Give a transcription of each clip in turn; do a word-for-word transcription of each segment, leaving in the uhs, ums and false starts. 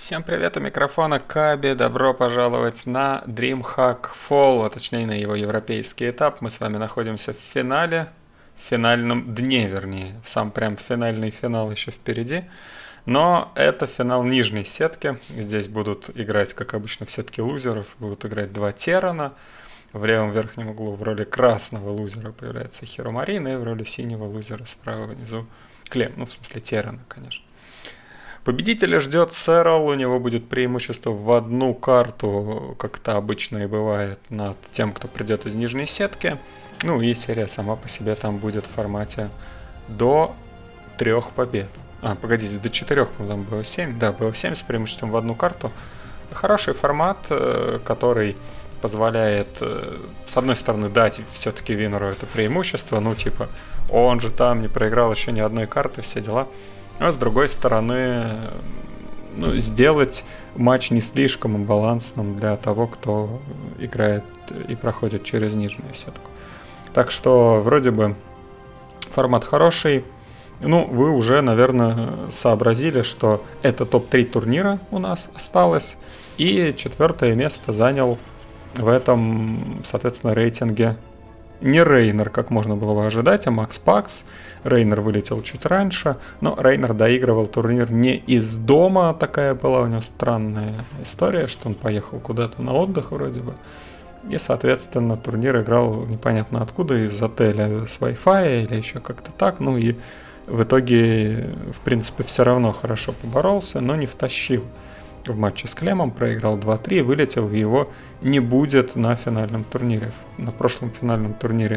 Всем привет, у микрофона Каби, добро пожаловать на DreamHack Fall, а точнее на его европейский этап. Мы с вами находимся в финале, в финальном дне, вернее, сам прям финальный финал еще впереди. Но это финал нижней сетки, здесь будут играть, как обычно, в сетке лузеров, будут играть два Террана. В левом верхнем углу в роли красного лузера появляется Хиромарин, и в роли синего лузера справа внизу Клем, ну в смысле Террана, конечно. Победителя ждет Сэрл, у него будет преимущество в одну карту, как это обычно и бывает, над тем, кто придет из нижней сетки. Ну и серия сама по себе там будет в формате до трех побед. А, погодите, до четырех, по-моему, бэ о семь. Да, бэ о семь с преимуществом в одну карту. Хороший формат, который позволяет, с одной стороны, дать все-таки Винеру это преимущество. Ну, типа, он же там не проиграл еще ни одной карты, все дела. А с другой стороны, ну, сделать матч не слишком балансным для того, кто играет и проходит через нижнюю сетку. Так что вроде бы формат хороший. Ну, вы уже, наверное, сообразили, что это топ три турнира у нас осталось. И четвертое место занял в этом, соответственно, рейтинге не Рейнер, как можно было бы ожидать, а Макс Пакс. Рейнер вылетел чуть раньше, но Рейнер доигрывал турнир не из дома, такая была у него странная история, что он поехал куда-то на отдых вроде бы. И, соответственно, турнир играл непонятно откуда, из отеля с Wi-Fi или еще как-то так. Ну и в итоге, в принципе, все равно хорошо поборолся, но не втащил в матче с Клемом, проиграл два-три, вылетел, и его не будет на финальном турнире. На прошлом финальном турнире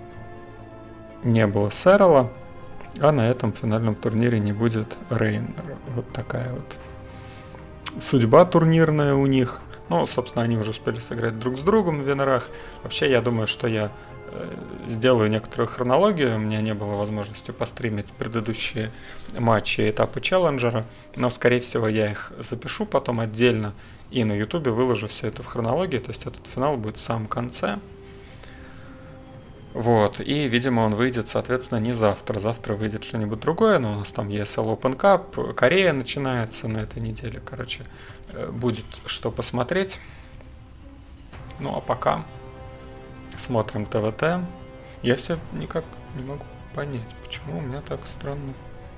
не было Сэрла, а на этом финальном турнире не будет Рейнера. Вот такая вот судьба турнирная у них. Ну, собственно, они уже успели сыграть друг с другом в Винерах. Вообще, я думаю, что я сделаю некоторую хронологию. У меня не было возможности постримить предыдущие матчи и этапы челленджера, но, скорее всего, я их запишу потом отдельно и на ютубе выложу все это в хронологии, то есть этот финал будет в самом конце. Вот, и, видимо, он выйдет, соответственно, не завтра. Завтра выйдет что-нибудь другое, но у нас там и эс эл Open Cup, Корея начинается на этой неделе, короче, будет что посмотреть. Ну, а пока смотрим тэ вэ тэ. Я все никак не могу понять, почему у меня так странно.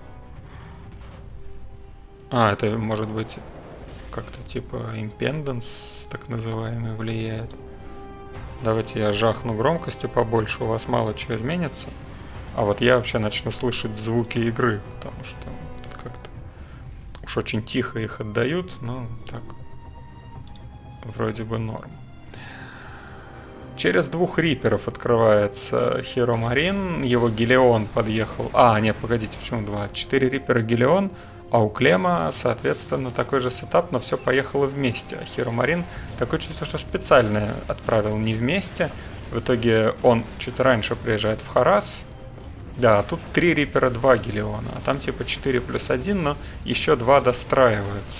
А, это может быть как-то типа импенденс, так называемый, влияет. Давайте я жахну громкости побольше, у вас мало чего изменится. А вот я вообще начну слышать звуки игры, потому что как-то уж очень тихо их отдают, но так вроде бы норм. Через двух риперов открывается Хиромарин, его Гелион подъехал. А, нет, погодите, почему два? Четыре рипера Гелион, а у Клема, соответственно, такой же сетап, но все поехало вместе. А Хиромарин такое чувство, что специально отправил не вместе. В итоге он чуть раньше приезжает в Харас. Да, тут три рипера, два Гелиона, а там типа четыре плюс один, но еще два достраиваются.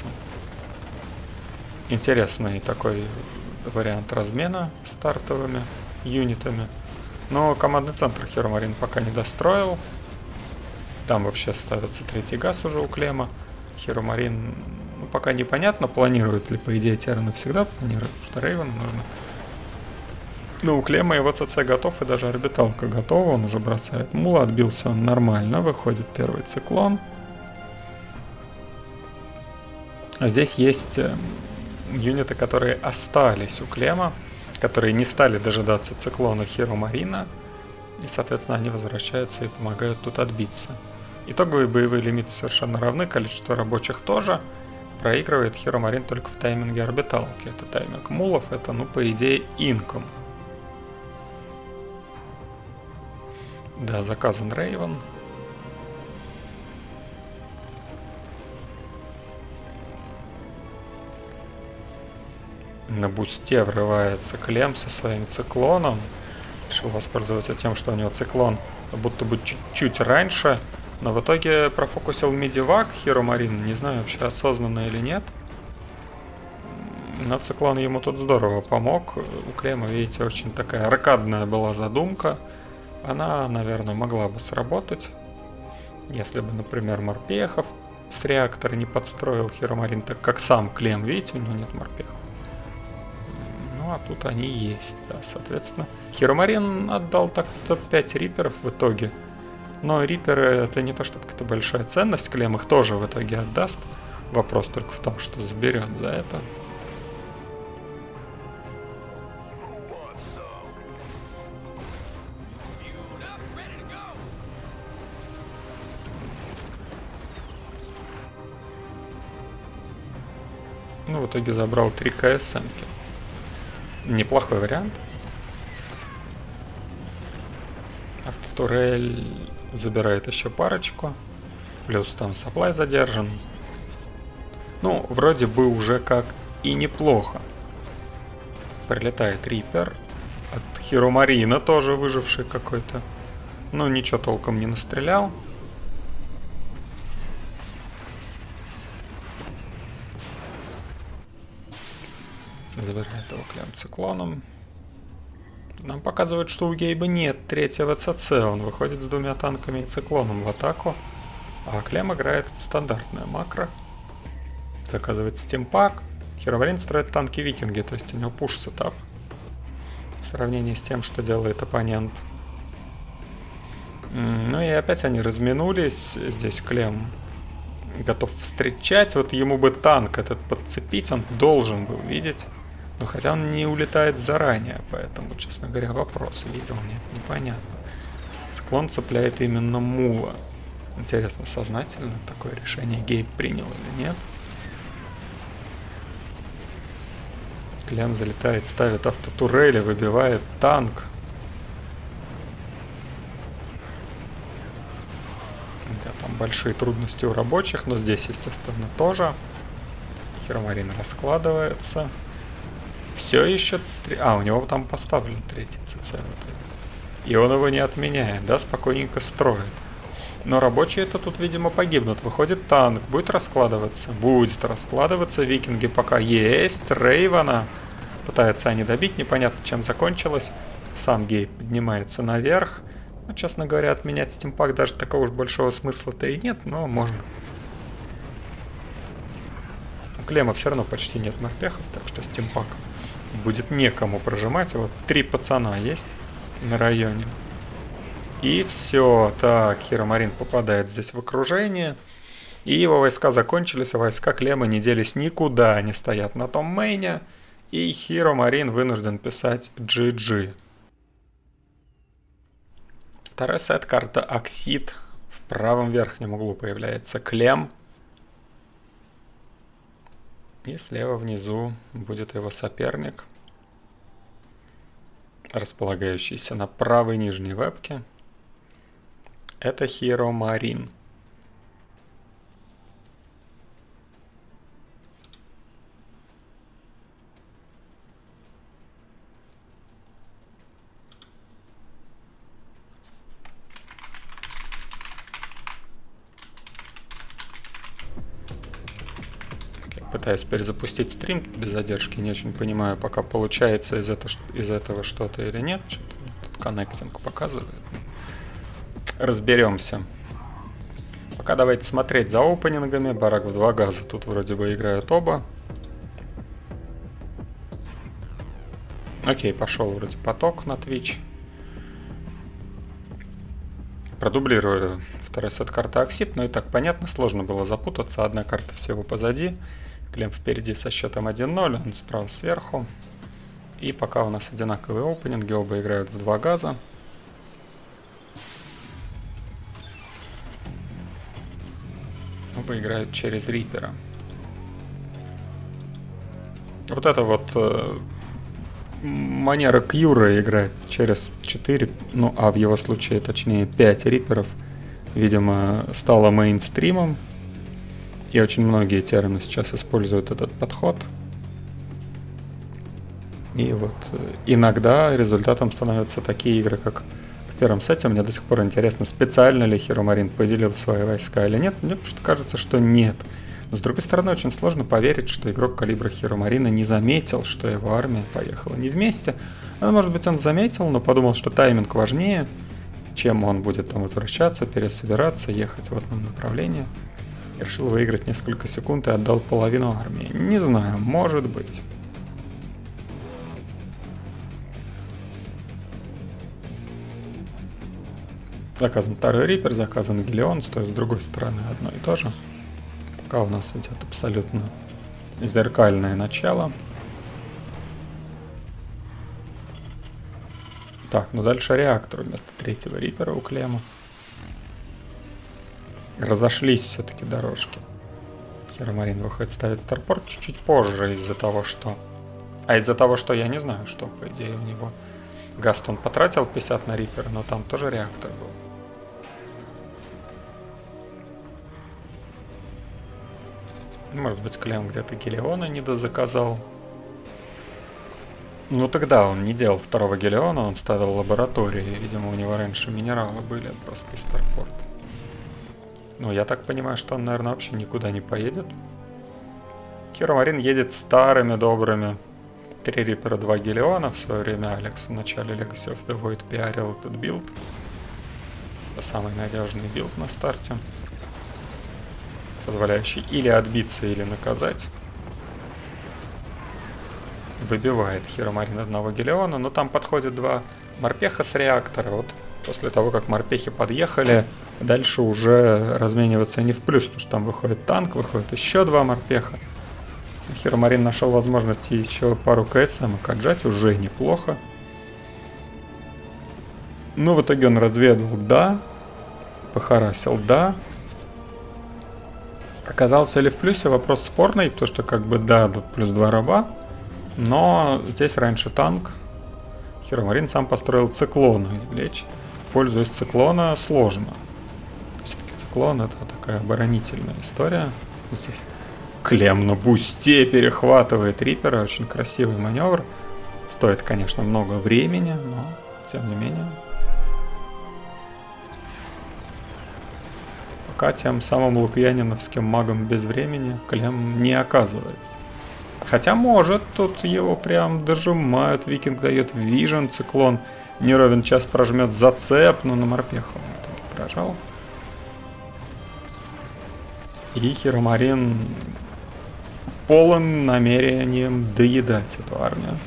Интересный такой вариант размена стартовыми юнитами. Но командный центр Хиромарин пока не достроил. Там вообще ставится третий газ уже у Клема. Хиромарин, ну, пока непонятно, планирует ли, по идее, Терраны всегда планирует, потому что Рейвен нужно. Но у Клема его ЦЦ готов, и даже орбиталка готова. Он уже бросает мула, отбился он нормально. Выходит первый циклон. А здесь есть юниты, которые остались у Клема, которые не стали дожидаться циклона Хиромарина, и, соответственно, они возвращаются и помогают тут отбиться. Итоговые боевые лимиты совершенно равны, количество рабочих тоже. Проигрывает Хиромарин только в тайминге орбиталки. Это тайминг мулов, это, ну, по идее, инком. Да, заказан Рейвен. На бусте врывается Клем со своим циклоном. Решил воспользоваться тем, что у него циклон будто бы чуть-чуть раньше. Но в итоге профокусил мидивак Хиромарин. Не знаю, вообще осознанно или нет. Но циклон ему тут здорово помог. У Клема, видите, очень такая аркадная была задумка. Она, наверное, могла бы сработать. Если бы, например, морпехов с реактора не подстроил Хиромарин, так как сам Клем, видите, у него нет морпехов. Ну, а тут они есть, да, соответственно. Хиромарин отдал так-то пять риперов в итоге. Но риперы это не то, что какая-то большая ценность, Клем их тоже в итоге отдаст. Вопрос только в том, что заберет за это. Ну, в итоге забрал три КСМки. Неплохой вариант. Автотурель забирает еще парочку. Плюс там сапплай задержан. Ну, вроде бы уже как и неплохо. Прилетает Риппер. От Хиромарина тоже выживший какой-то. Ну, ничего толком не настрелял. Забирает его Клем циклоном. Нам показывают, что у Гейба нет третьего ЦЦ. Он выходит с двумя танками и циклоном в атаку. А Клем играет стандартное макро. Заказывает стимпак. Хиромарин строит танки-викинги, то есть у него пуш-сетап. В сравнении с тем, что делает оппонент. Ну и опять они разминулись. Здесь Клем готов встречать. Вот ему бы танк этот подцепить, он должен был видеть. Но хотя он не улетает заранее, поэтому, честно говоря, вопрос. Видел, нет, непонятно. Склон цепляет именно мула. Интересно, сознательно такое решение Гейб принял или нет? Клем залетает, ставит автотурели, выбивает танк. Да, там большие трудности у рабочих, но здесь, естественно, тоже. Хиромарин раскладывается. Все еще... Три... А, у него там поставлен третий ЦЦ. И он его не отменяет, да, спокойненько строит. Но рабочие-то тут, видимо, погибнут. Выходит танк, будет раскладываться. Будет раскладываться. Викинги пока есть. Рейвана пытаются они добить. Непонятно, чем закончилось. Сам Гейб поднимается наверх. Ну, честно говоря, отменять стимпак даже такого уж большого смысла-то и нет, но можно. У Клема все равно почти нет морпехов, так что стимпак будет некому прожимать. Вот три пацана есть на районе. И все. Так, Хиромарин попадает здесь в окружение. И его войска закончились, а войска Клема не делись никуда. Они стоят на том мейне. И Хиромарин вынужден писать джи джи. Второй сет, карта Оксид. В правом верхнем углу появляется Клем. И слева внизу будет его соперник, располагающийся на правой нижней вебке. Это Хиромарин. Пытаюсь перезапустить стрим без задержки, не очень понимаю, пока получается из, это, из этого что-то или нет. Что-то тут коннектинг показывает. Разберемся. Пока давайте смотреть за опенингами. Барак в два газа. Тут вроде бы играют оба. Окей, пошел вроде поток на Twitch. Продублирую второй сет карты Оксид. Но и так понятно, сложно было запутаться. Одна карта всего позади. Клем впереди со счетом один ноль, он справа сверху. И пока у нас одинаковые опенинги, оба играют в два газа. Оба играют через Риппера. Вот это вот э, манера Кьюра играть через четыре, ну а в его случае точнее пять Рипперов, видимо, стало мейнстримом. И очень многие термины сейчас используют этот подход. И вот иногда результатом становятся такие игры, как в первом сете. Мне до сих пор интересно, специально ли Хиромарин поделил свои войска или нет. Мне почему-то кажется, что нет. Но с другой стороны, очень сложно поверить, что игрок калибра Хиромарина не заметил, что его армия поехала не вместе. Ну, может быть, он заметил, но подумал, что тайминг важнее, чем он будет там возвращаться, пересобираться, ехать в одном направлении. Решил выиграть несколько секунд и отдал половину армии. Не знаю, может быть. Заказан второй Риппер, заказан Гелион, то есть с другой стороны одно и то же. Пока у нас идет абсолютно зеркальное начало. Так, ну дальше реактор вместо третьего Риппера у Клема. Разошлись все-таки дорожки. Хиромарин выходит ставить старпорт чуть-чуть позже из-за того, что... А из-за того, что я не знаю, что, по идее, у него... Гастон потратил пятьдесят на Риппера, но там тоже реактор был. Может быть, Клем где-то Гелиона не дозаказал. Ну тогда он не делал второго Гелиона, он ставил лаборатории. Видимо, у него раньше минералы были просто из старпорта. Ну, я так понимаю, что он, наверное, вообще никуда не поедет. Хиромарин едет старыми добрыми. Три Риппера, два Гелиона. В свое время Алекс в начале Legacy of the Void пиарил этот билд. Это самый надежный билд на старте. Позволяющий или отбиться, или наказать. Выбивает Хиромарин одного Гелиона, но там подходят два морпеха с реактора. Вот после того, как морпехи подъехали, дальше уже размениваться не в плюс, потому что там выходит танк, выходит еще два морпеха. Хиромарин нашел возможность еще пару КСМ отжать, уже неплохо. Ну, в итоге он разведал, да. Похарасил, да. Оказался ли в плюсе, вопрос спорный, потому что как бы да, тут плюс два раба. Но здесь раньше танк. Хиромарин сам построил циклона извлечь. Пользуясь циклона сложно. Все-таки циклон это такая оборонительная история. Здесь Клем на бусте перехватывает Риппера. Очень красивый маневр. Стоит, конечно, много времени, но тем не менее. Пока тем самым лукьяниновским магом без времени Клем не оказывается. Хотя может, тут его прям дожимают. Викинг дает вижен, циклон не ровен час прожмет зацеп, но на морпеха он в итоге прожал. И Хиромарин полон намерением доедать эту армию.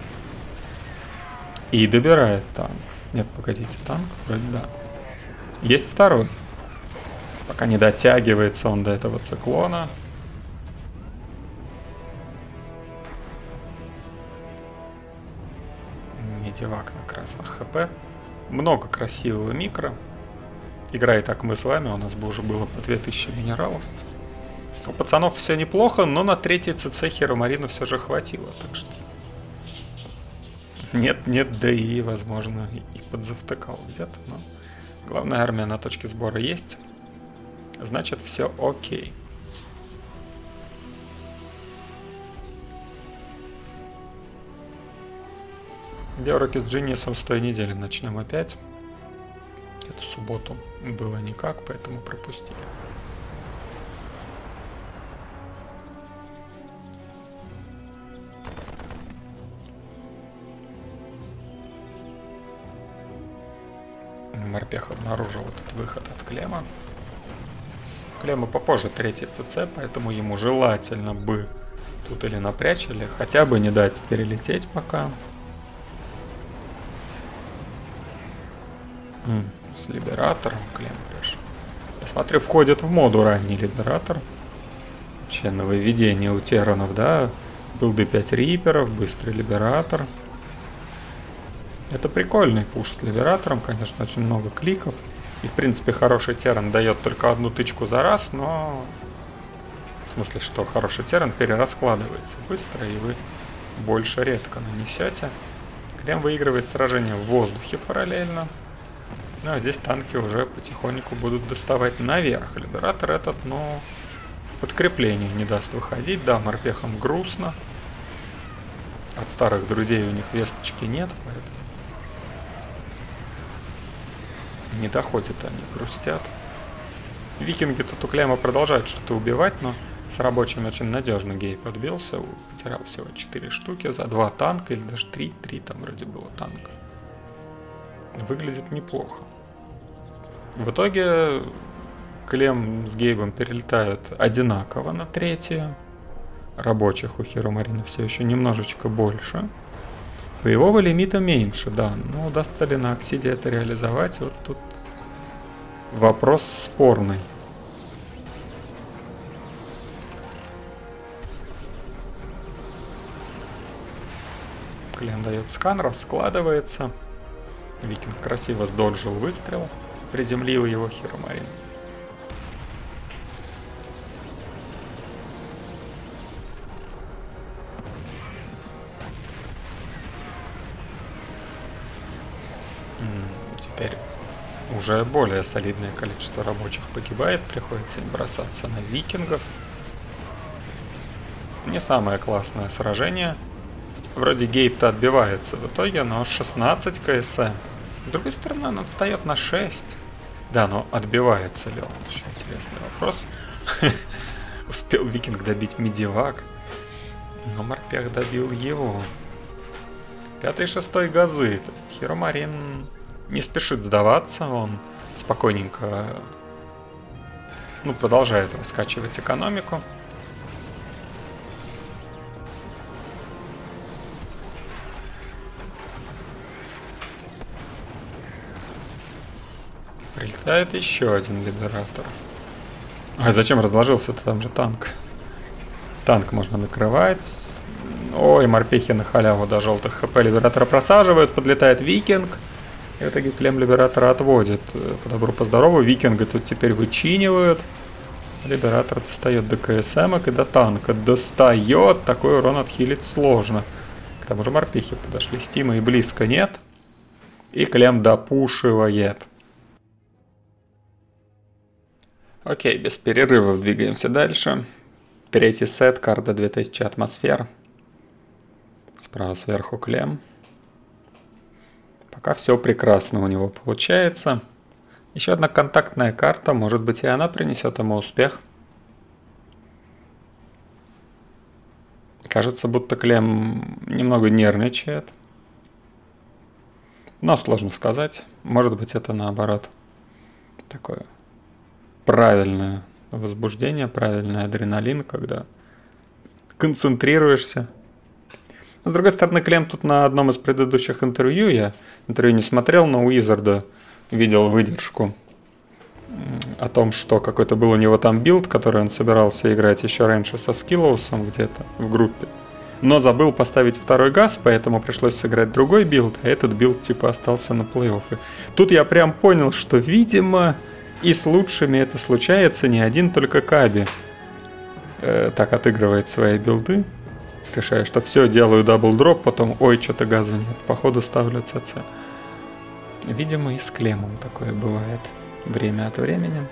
И добирает танк. Нет, погодите, танк? Вроде да. Есть второй. Пока не дотягивается он до этого циклона. Медивак на красных хп. Много красивого микро. Играя так мы с вами, у нас бы уже было по две тысячи минералов. У пацанов все неплохо, но на третьей ЦЦ Хиромарину все же хватило. Так что нет-нет, да и, возможно, и подзавтыкал где-то. Но главная армия на точке сбора есть. Значит, все окей. Где уроки с Джиниусом с той недели начнем опять. Эту субботу было никак, поэтому пропустили. Морпех обнаружил этот выход от Клема. Клема попозже третий ЦЦ, поэтому ему желательно бы тут или напрячь, или хотя бы не дать перелететь пока. М, с Либератором Клем решил. Я смотрю, входит в моду ранний Либератор. Вообще нововведение у Терранов, да? Билды пять Рипперов, быстрый Либератор. Это прикольный пуш с Либератором, конечно, очень много кликов. И, в принципе, хороший Терран дает только одну тычку за раз, но... В смысле, что хороший Терран перераскладывается быстро, и вы больше редко нанесете. Клем выигрывает сражение в воздухе параллельно. Ну, а здесь танки уже потихоньку будут доставать наверх. Либератор этот, ну, подкреплению не даст выходить. Да, морпехам грустно. От старых друзей у них весточки нет, поэтому... Не доходят они, грустят. Викинги тут у Клема продолжают что-то убивать, но с рабочим очень надежно Гей подбился. Потерял всего четыре штуки за два танка, или даже три. три там вроде было танка. Выглядит неплохо. В итоге Клем с Гейбом перелетают одинаково на третью. Рабочих у Хиромарина все еще немножечко больше. Боевого лимита меньше, да. Но удастся ли на Оксиде это реализовать? Вот тут вопрос спорный. Клем дает скан, раскладывается. Викинг красиво сдоджил выстрел. Приземлил его Хиромарин. Теперь уже более солидное количество рабочих погибает. Приходится им бросаться на викингов. Не самое классное сражение. Вроде Гейб-то отбивается в итоге, но шестнадцать КСМ. С другой стороны, он отстает на шесть. Да, но отбивается ли он? Очень интересный вопрос. Успел викинг добить медивак, но морпех добил его. Пятый и шестой газы. То есть Хиромарин не спешит сдаваться, он спокойненько ну, продолжает раскачивать экономику. Прилетает еще один либератор. А зачем разложился-то? Там же танк. Танк можно накрывать. Ой, морпехи на халяву до желтых хп либератора просаживают. Подлетает викинг. И в итоге клем либератора отводит. По добру, по здорову. Викинга тут теперь вычинивают. Либератор достает до КСМок и до танка. Достает. Такой урон отхилить сложно. К тому же морпехи подошли. Стима и близко нет. И клем допушивает. Окей, без перерывов двигаемся дальше. Третий сет, карта две тысячи атмосфер. Справа сверху клем. Пока все прекрасно у него получается. Еще одна контактная карта, может быть и она принесет ему успех. Кажется, будто клем немного нервничает. Но сложно сказать. Может быть это наоборот такое правильное возбуждение, правильный адреналин, когда концентрируешься. Но, с другой стороны, клем тут на одном из предыдущих интервью, я интервью не смотрел, но у Изарда видел выдержку о том, что какой-то был у него там билд, который он собирался играть еще раньше со Скиллоусом где-то в группе. Но забыл поставить второй газ, поэтому пришлось сыграть другой билд, а этот билд типа остался на плей-оффы. Тут я прям понял, что, видимо, и с лучшими это случается, не один только Каби э, так отыгрывает свои билды, решая, что все, делаю дабл-дроп, потом, ой, что-то газа нет, походу ставлю ЦЦ. Видимо, и с клемом такое бывает время от времени.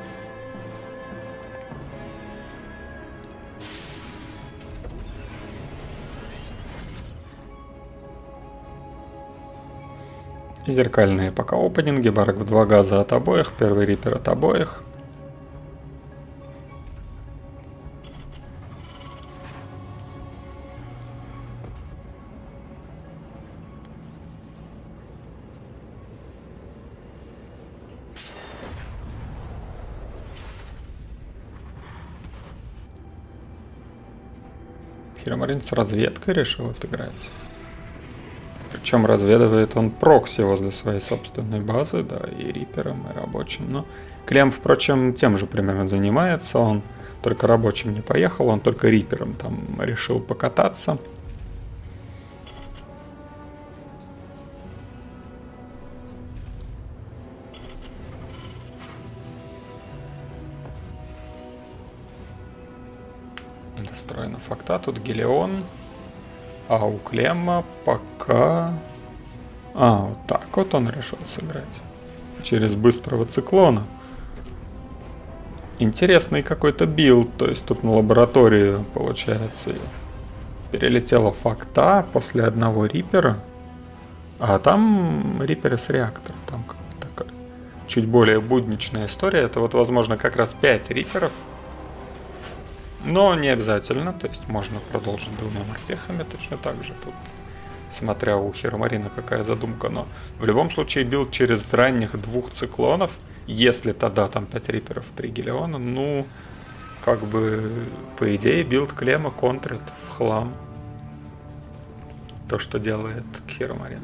Зеркальные пока опенинги, барак в два газа от обоих, первый рипер от обоих. Хиромарин с разведкой решил отыграть. Причем разведывает он прокси возле своей собственной базы, да, и рипером, и рабочим. Но клем, впрочем, тем же примерно занимается. Он только рабочим не поехал, он только рипером там решил покататься. Достроена факта, тут Гелион. А у Клема пока... А, вот так вот он решил сыграть. Через быстрого циклона. Интересный какой-то билд. То есть тут на лабораторию, получается, перелетела факта после одного рипера. А там риперы с реактора. Там такая чуть более будничная история. Это вот, возможно, как раз пять риперов. Но не обязательно, то есть можно продолжить двумя морпехами точно так же тут, смотря у Хиромарина какая задумка, но в любом случае билд через ранних двух циклонов, Если тогда там пять риперов, три гелиона, ну, как бы, по идее, билд Клема контрит в хлам то, что делает Хиромарин.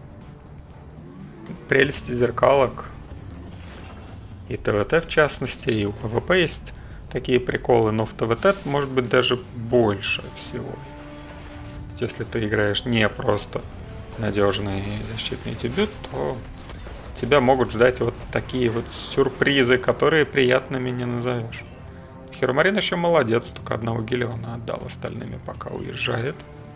Прелести зеркалок и ТВТ в частности, и у ПВП есть такие приколы, но в ТВТ может быть даже больше всего. Если ты играешь не просто надежный защитный дебют, то тебя могут ждать вот такие вот сюрпризы, которые приятными не назовешь. Хиромарин еще молодец, только одного гелиона отдал остальными, пока уезжает.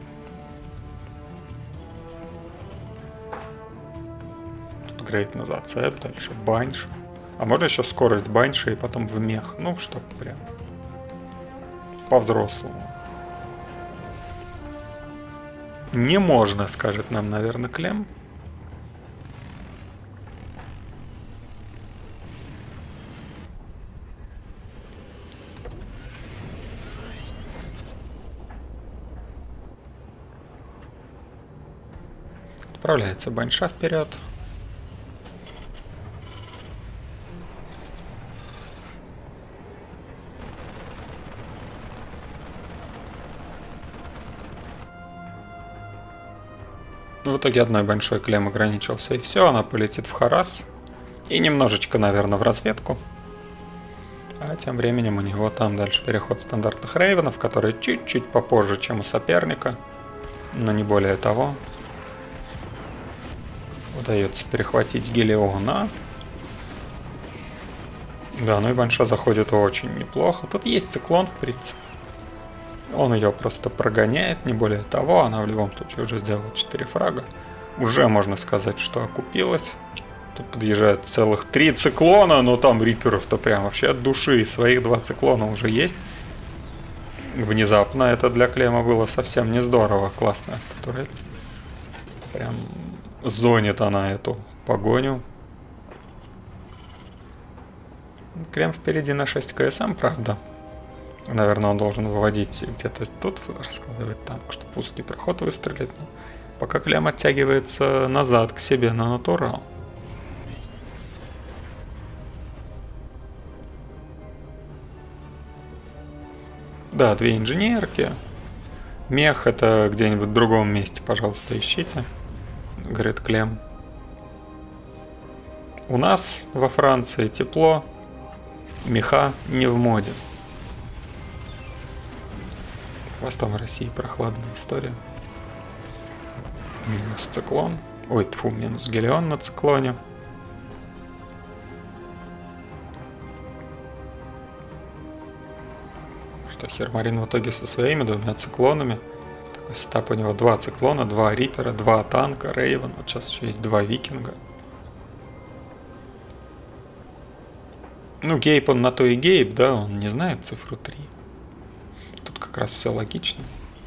Тут грейд на зацеп, дальше банш. А можно еще скорость банши и потом в мех. Ну, чтоб прям по-взрослому. Не можно, скажет нам, наверное, Клем. Отправляется банша вперед. В итоге одной большой Клем ограничился, и все, она полетит в Харас. И немножечко, наверное, в разведку. А тем временем у него там дальше переход стандартных рейвенов, который чуть-чуть попозже, чем у соперника. Но не более того. Удается перехватить Гелиона. Да, ну и банша заходит очень неплохо. Тут есть циклон, в принципе. Он ее просто прогоняет, не более того. Она в любом случае уже сделала четыре фрага. Уже можно сказать, что окупилась. Тут подъезжают целых три циклона, но там риперов-то прям вообще от души. Своих два циклона уже есть. Внезапно это для Клема было совсем не здорово. Классная автотурель. Прям зонит она эту погоню. Клем впереди на шесть КСМ, правда. Наверное, он должен выводить где-то тут, раскладывать танк, чтобы в узкий проход выстрелить. Но пока Клем оттягивается назад к себе на натурал. Да, две инженерки. Мех это где-нибудь в другом месте, пожалуйста, ищите. Говорит Клем. У нас во Франции тепло. Меха не в моде. Хвостом в России прохладная история. Минус циклон. Ой, тьфу, минус Гелион на циклоне. Что Хиромарин в итоге со своими двумя циклонами. Такой сетап у него два циклона, два рипера, два танка, рейвен. Вот сейчас еще есть два викинга. Ну, Гейб он на то и Гейб, да, он не знает цифру три. Тут как раз все логично.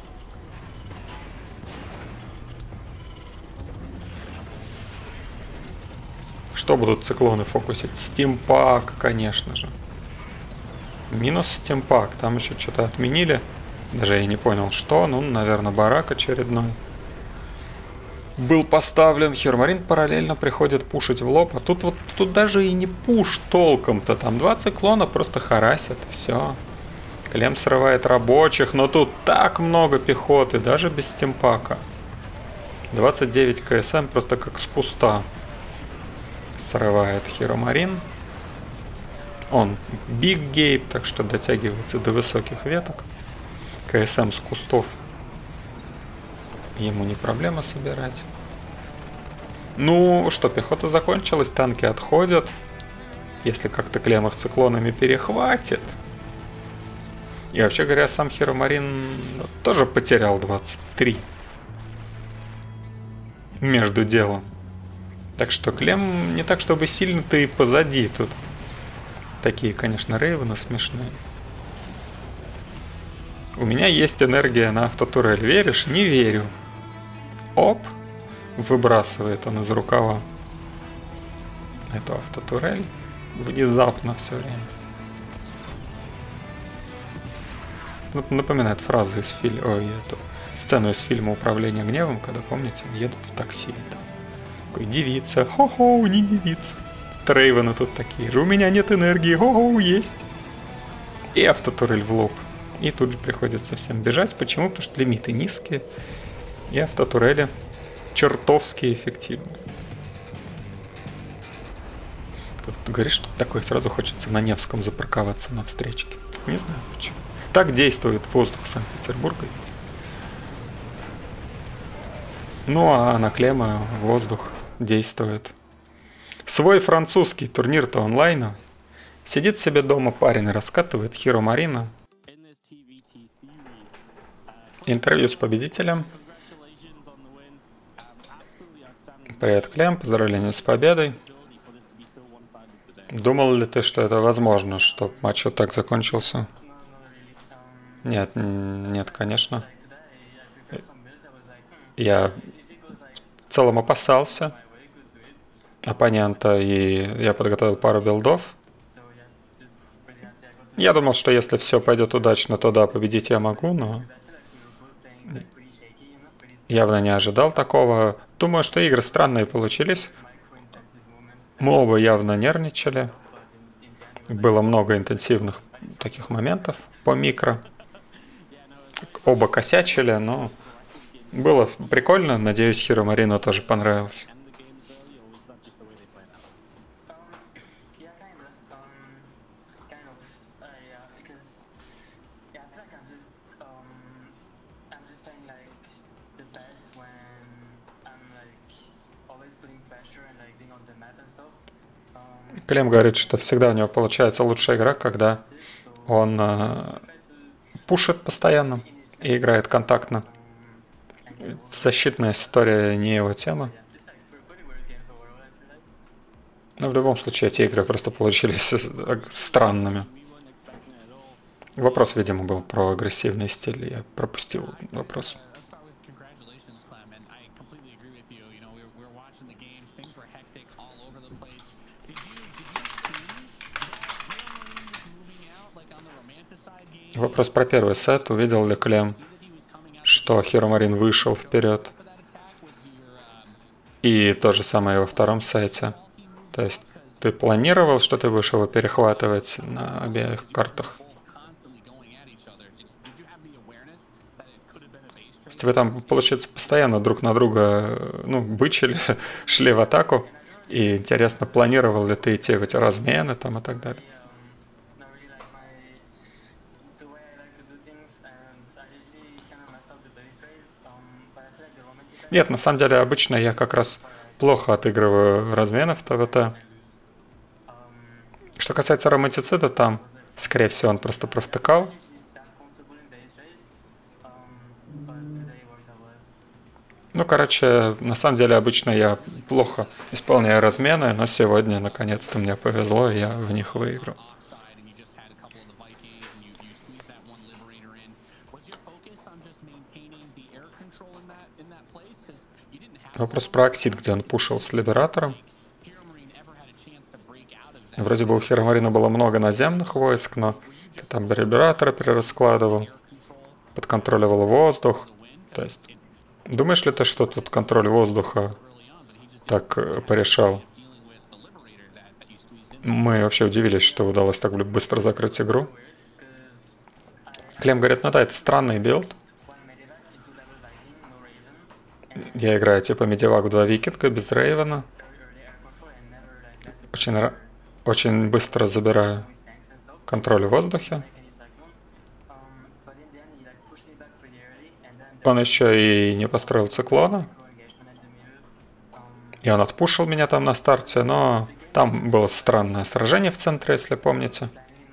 Что будут циклоны фокусить? Стимпак, конечно же. Минус стимпак. Там еще что-то отменили. Даже я не понял, что. Ну, наверное, барак очередной. Был поставлен. Хиромарин параллельно приходит пушить в лоб. А тут вот тут даже и не пуш толком-то. Там два циклона просто харасят. Все. Клем срывает рабочих. Но тут так много пехоты. Даже без стимпака. двадцать девять КСМ просто как с куста. Срывает Хиромарин. Он Биг Гейб, так что дотягивается до высоких веток. КСМ с кустов. Ему не проблема собирать. Ну что, пехота закончилась, танки отходят. Если как-то Клем их циклонами перехватит. И вообще говоря, сам Хиромарин тоже потерял двадцать три. Между делом. Так что Клем не так, чтобы сильно-то и позади тут. Такие, конечно, рейвены смешные. У меня есть энергия на автотурель. Веришь? Не верю. Оп. Выбрасывает он из рукава эту автотурель. Внезапно все время. Напоминает фразу из фильма. Ой, эту сцену из фильма «Управление гневом», когда, помните, едут в такси. Там такой девица. Хо-хо, не девица. Трейвены тут такие же. У меня нет энергии. О, есть. И автотурель в лоб. И тут же приходится всем бежать. Почему? Потому что лимиты низкие. И автотурели чертовски эффективны. Ты говоришь, что такое, сразу хочется на Невском запарковаться на встречке. Не знаю почему. Так действует воздух Санкт-Петербурга. Ведь. Ну а на Клема воздух действует. Свой французский турнир-то онлайна. Сидит себе дома парень и раскатывает Hero Marina. Интервью с победителем. Привет, Клем, поздравления с победой. Думал ли ты, что это возможно, чтобы матч вот так закончился? Нет, нет, конечно. Я в целом опасался оппонента, и я подготовил пару билдов. Я думал, что если все пойдет удачно, то да, победить я могу, но явно не ожидал такого. Думаю, что игры странные получились. Мы оба явно нервничали. Было много интенсивных таких моментов по микро. Оба косячили, но было прикольно. Надеюсь, Hero Marina тоже понравилось. Клем говорит, что всегда у него получается лучшая игра, когда он э, пушит постоянно и играет контактно. Защитная история не его тема. Но в любом случае эти игры просто получились странными. Вопрос, видимо, был про агрессивный стиль. Я пропустил вопрос. Вопрос про первый сет. Увидел ли Клем, что Hero Marine вышел вперед? И то же самое и во втором сете. То есть ты планировал, что ты будешь его перехватывать на обеих картах? То есть вы там, получается, постоянно друг на друга, ну, бычили, шли в атаку. И интересно, планировал ли ты идти в эти размены там и так далее? Нет, на самом деле обычно я как раз плохо отыгрываю разменов ТВТ. Что касается романтицида, там, скорее всего, он просто провтыкал. Ну, короче, на самом деле обычно я плохо исполняю размены, но сегодня наконец-то мне повезло, и я в них выиграл. Вопрос про Оксид, где он пушил с Либератором. Вроде бы у Hero Marina было много наземных войск, но ты там Либератора перераскладывал, подконтроливал воздух. То есть, думаешь ли ты, что тут контроль воздуха так порешал? Мы вообще удивились, что удалось так быстро закрыть игру. Клем говорит, ну да, это странный билд. Я играю типа медивак в два викинга без Рейвена. Очень, очень быстро забираю контроль в воздухе. Он еще и не построил циклона. И он отпушил меня там на старте, но там было странное сражение в центре, если помните.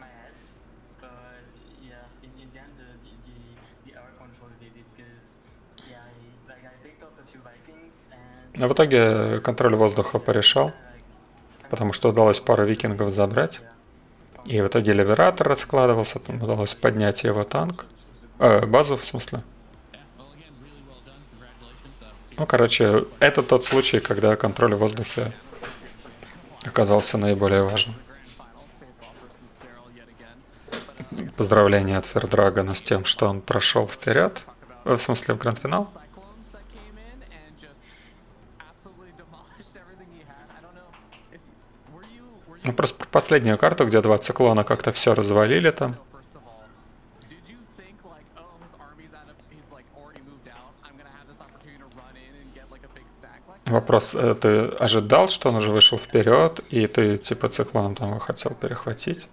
Но в итоге контроль воздуха порешал, потому что удалось пару викингов забрать. И в итоге Либератор раскладывался, там удалось поднять его танк. Э, базу, в смысле. Ну, короче, это тот случай, когда контроль воздуха оказался наиболее важным. Поздравления от Фердрагона с тем, что он прошел вперед. В смысле, в гранд-финал. Ну, просто про последнюю карту, где два циклона как-то все развалили там. Вопрос, э, ты ожидал, что он уже вышел вперед, и ты типа циклоном там его хотел перехватить?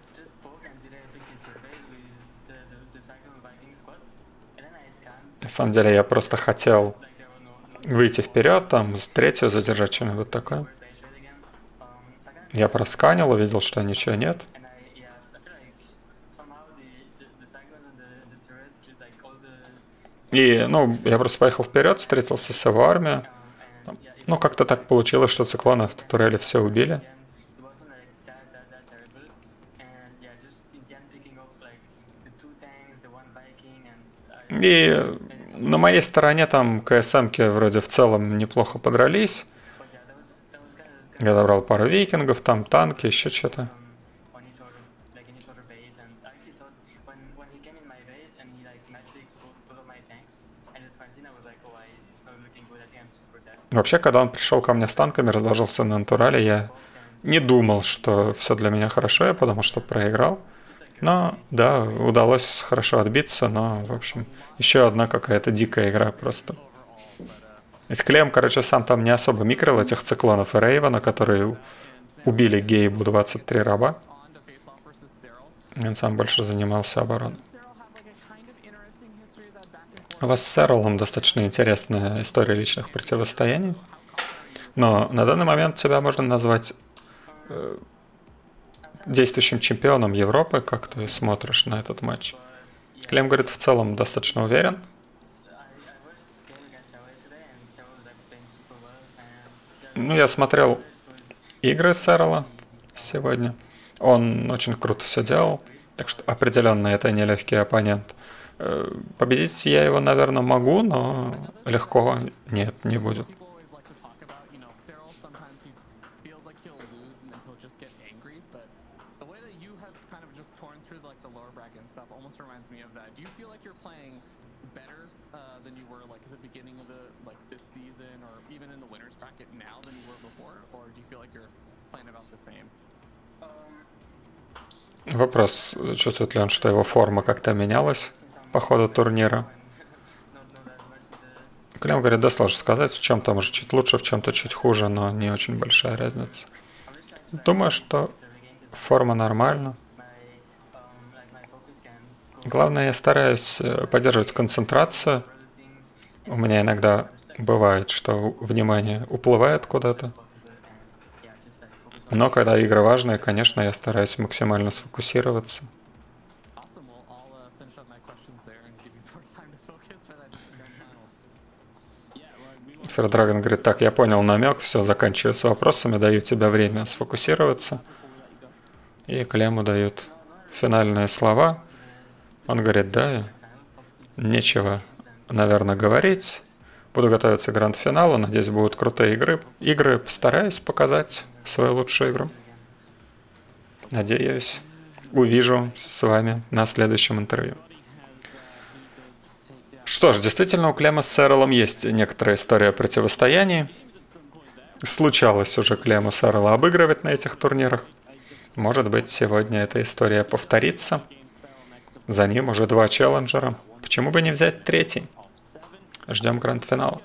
На самом деле я просто хотел выйти вперед, там, с третью задержать что-нибудь такое. Я просканил, увидел, что ничего нет. И, ну, я просто поехал вперед, встретился с его армией. Ну, как-то так получилось, что циклоны автотурели все убили. И на моей стороне там КСМки вроде в целом неплохо подрались. Я забрал пару викингов, там танки, еще что-то. Вообще, когда он пришел ко мне с танками, разложился на натурале, я не думал, что все для меня хорошо, я подумал, что проиграл. Но, да, удалось хорошо отбиться, но, в общем, еще одна какая-то дикая игра просто. И Клем, короче, сам там не особо микрил этих циклонов и Рейвена, которые убили Гейбу двадцать три раба. Он сам больше занимался обороной. У вас с Эрлом достаточно интересная история личных противостояний. Но на данный момент тебя можно назвать э, действующим чемпионом Европы, как ты смотришь на этот матч. Клем, говорит, в целом достаточно уверен. Ну, я смотрел игры с Эрла сегодня. Он очень круто все делал. Так что определенно это нелегкий оппонент. Победить я его, наверное, могу, но легко нет, не будет. Вопрос, чувствует ли он, что его форма как-то менялась по ходу турнира? Клем говорит, да, сложно сказать, в чем-то может чуть лучше, в чем-то чуть хуже, но не очень большая разница. Думаю, что форма нормальна. Главное, я стараюсь поддерживать концентрацию. У меня иногда бывает, что внимание уплывает куда-то. Но когда игры важные, конечно, я стараюсь максимально сфокусироваться. Фердрагон говорит, так, я понял намек, все, заканчиваю с вопросами, даю тебе время сфокусироваться. И Клему дают финальные слова. Он говорит, да, нечего, наверное, говорить. Буду готовиться к гранд-финалу, надеюсь, будут крутые игры. Игры постараюсь показать свою лучшую игру. Надеюсь, увижу с вами на следующем интервью. Что ж, действительно, у Клема с Эрлом есть некоторая история противостояний. Случалось уже Клему с Эрла обыгрывать на этих турнирах. Может быть, сегодня эта история повторится. За ним уже два челленджера. Почему бы не взять третий? Ждем гранд-финала.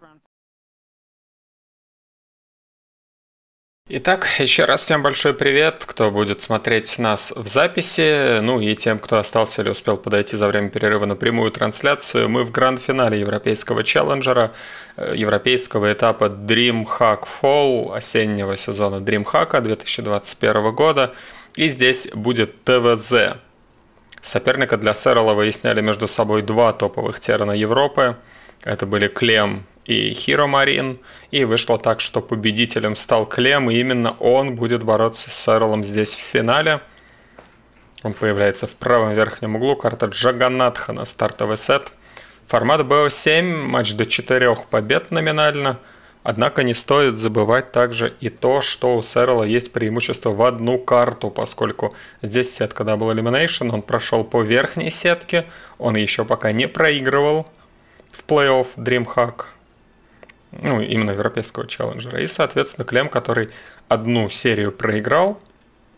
Итак, еще раз всем большой привет, кто будет смотреть нас в записи, ну и тем, кто остался или успел подойти за время перерыва на прямую трансляцию. Мы в гранд-финале европейского челленджера, европейского этапа DreamHack Fall осеннего сезона DreamHack две тысячи двадцать первого года. И здесь будет ТВЗ. Соперника для Серла выясняли между собой два топовых терна Европы. Это были Клем и Hero Marine, и вышло так, что победителем стал Клем, и именно он будет бороться с Эрлом здесь в финале. Он появляется в правом верхнем углу, карта Джаганатха на стартовый сет. Формат би о семь, матч до четырех побед номинально, однако не стоит забывать также и то, что у Серла есть преимущество в одну карту, поскольку здесь сетка Double Elimination, он прошел по верхней сетке, он еще пока не проигрывал в плей-офф DreamHack. Ну, именно европейского челленджера. И, соответственно, Клем, который одну серию проиграл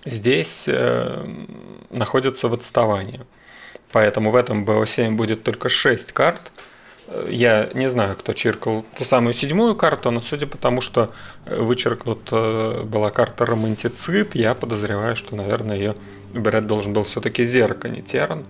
здесь э, находится в отставании. Поэтому в этом бэ о семь будет только шесть карт. Я не знаю, кто чиркал ту самую седьмую карту, но судя по тому, что вычеркнута была карта Романтицид, я подозреваю, что, наверное, ее брать должен был все-таки Зерк, а не Терран.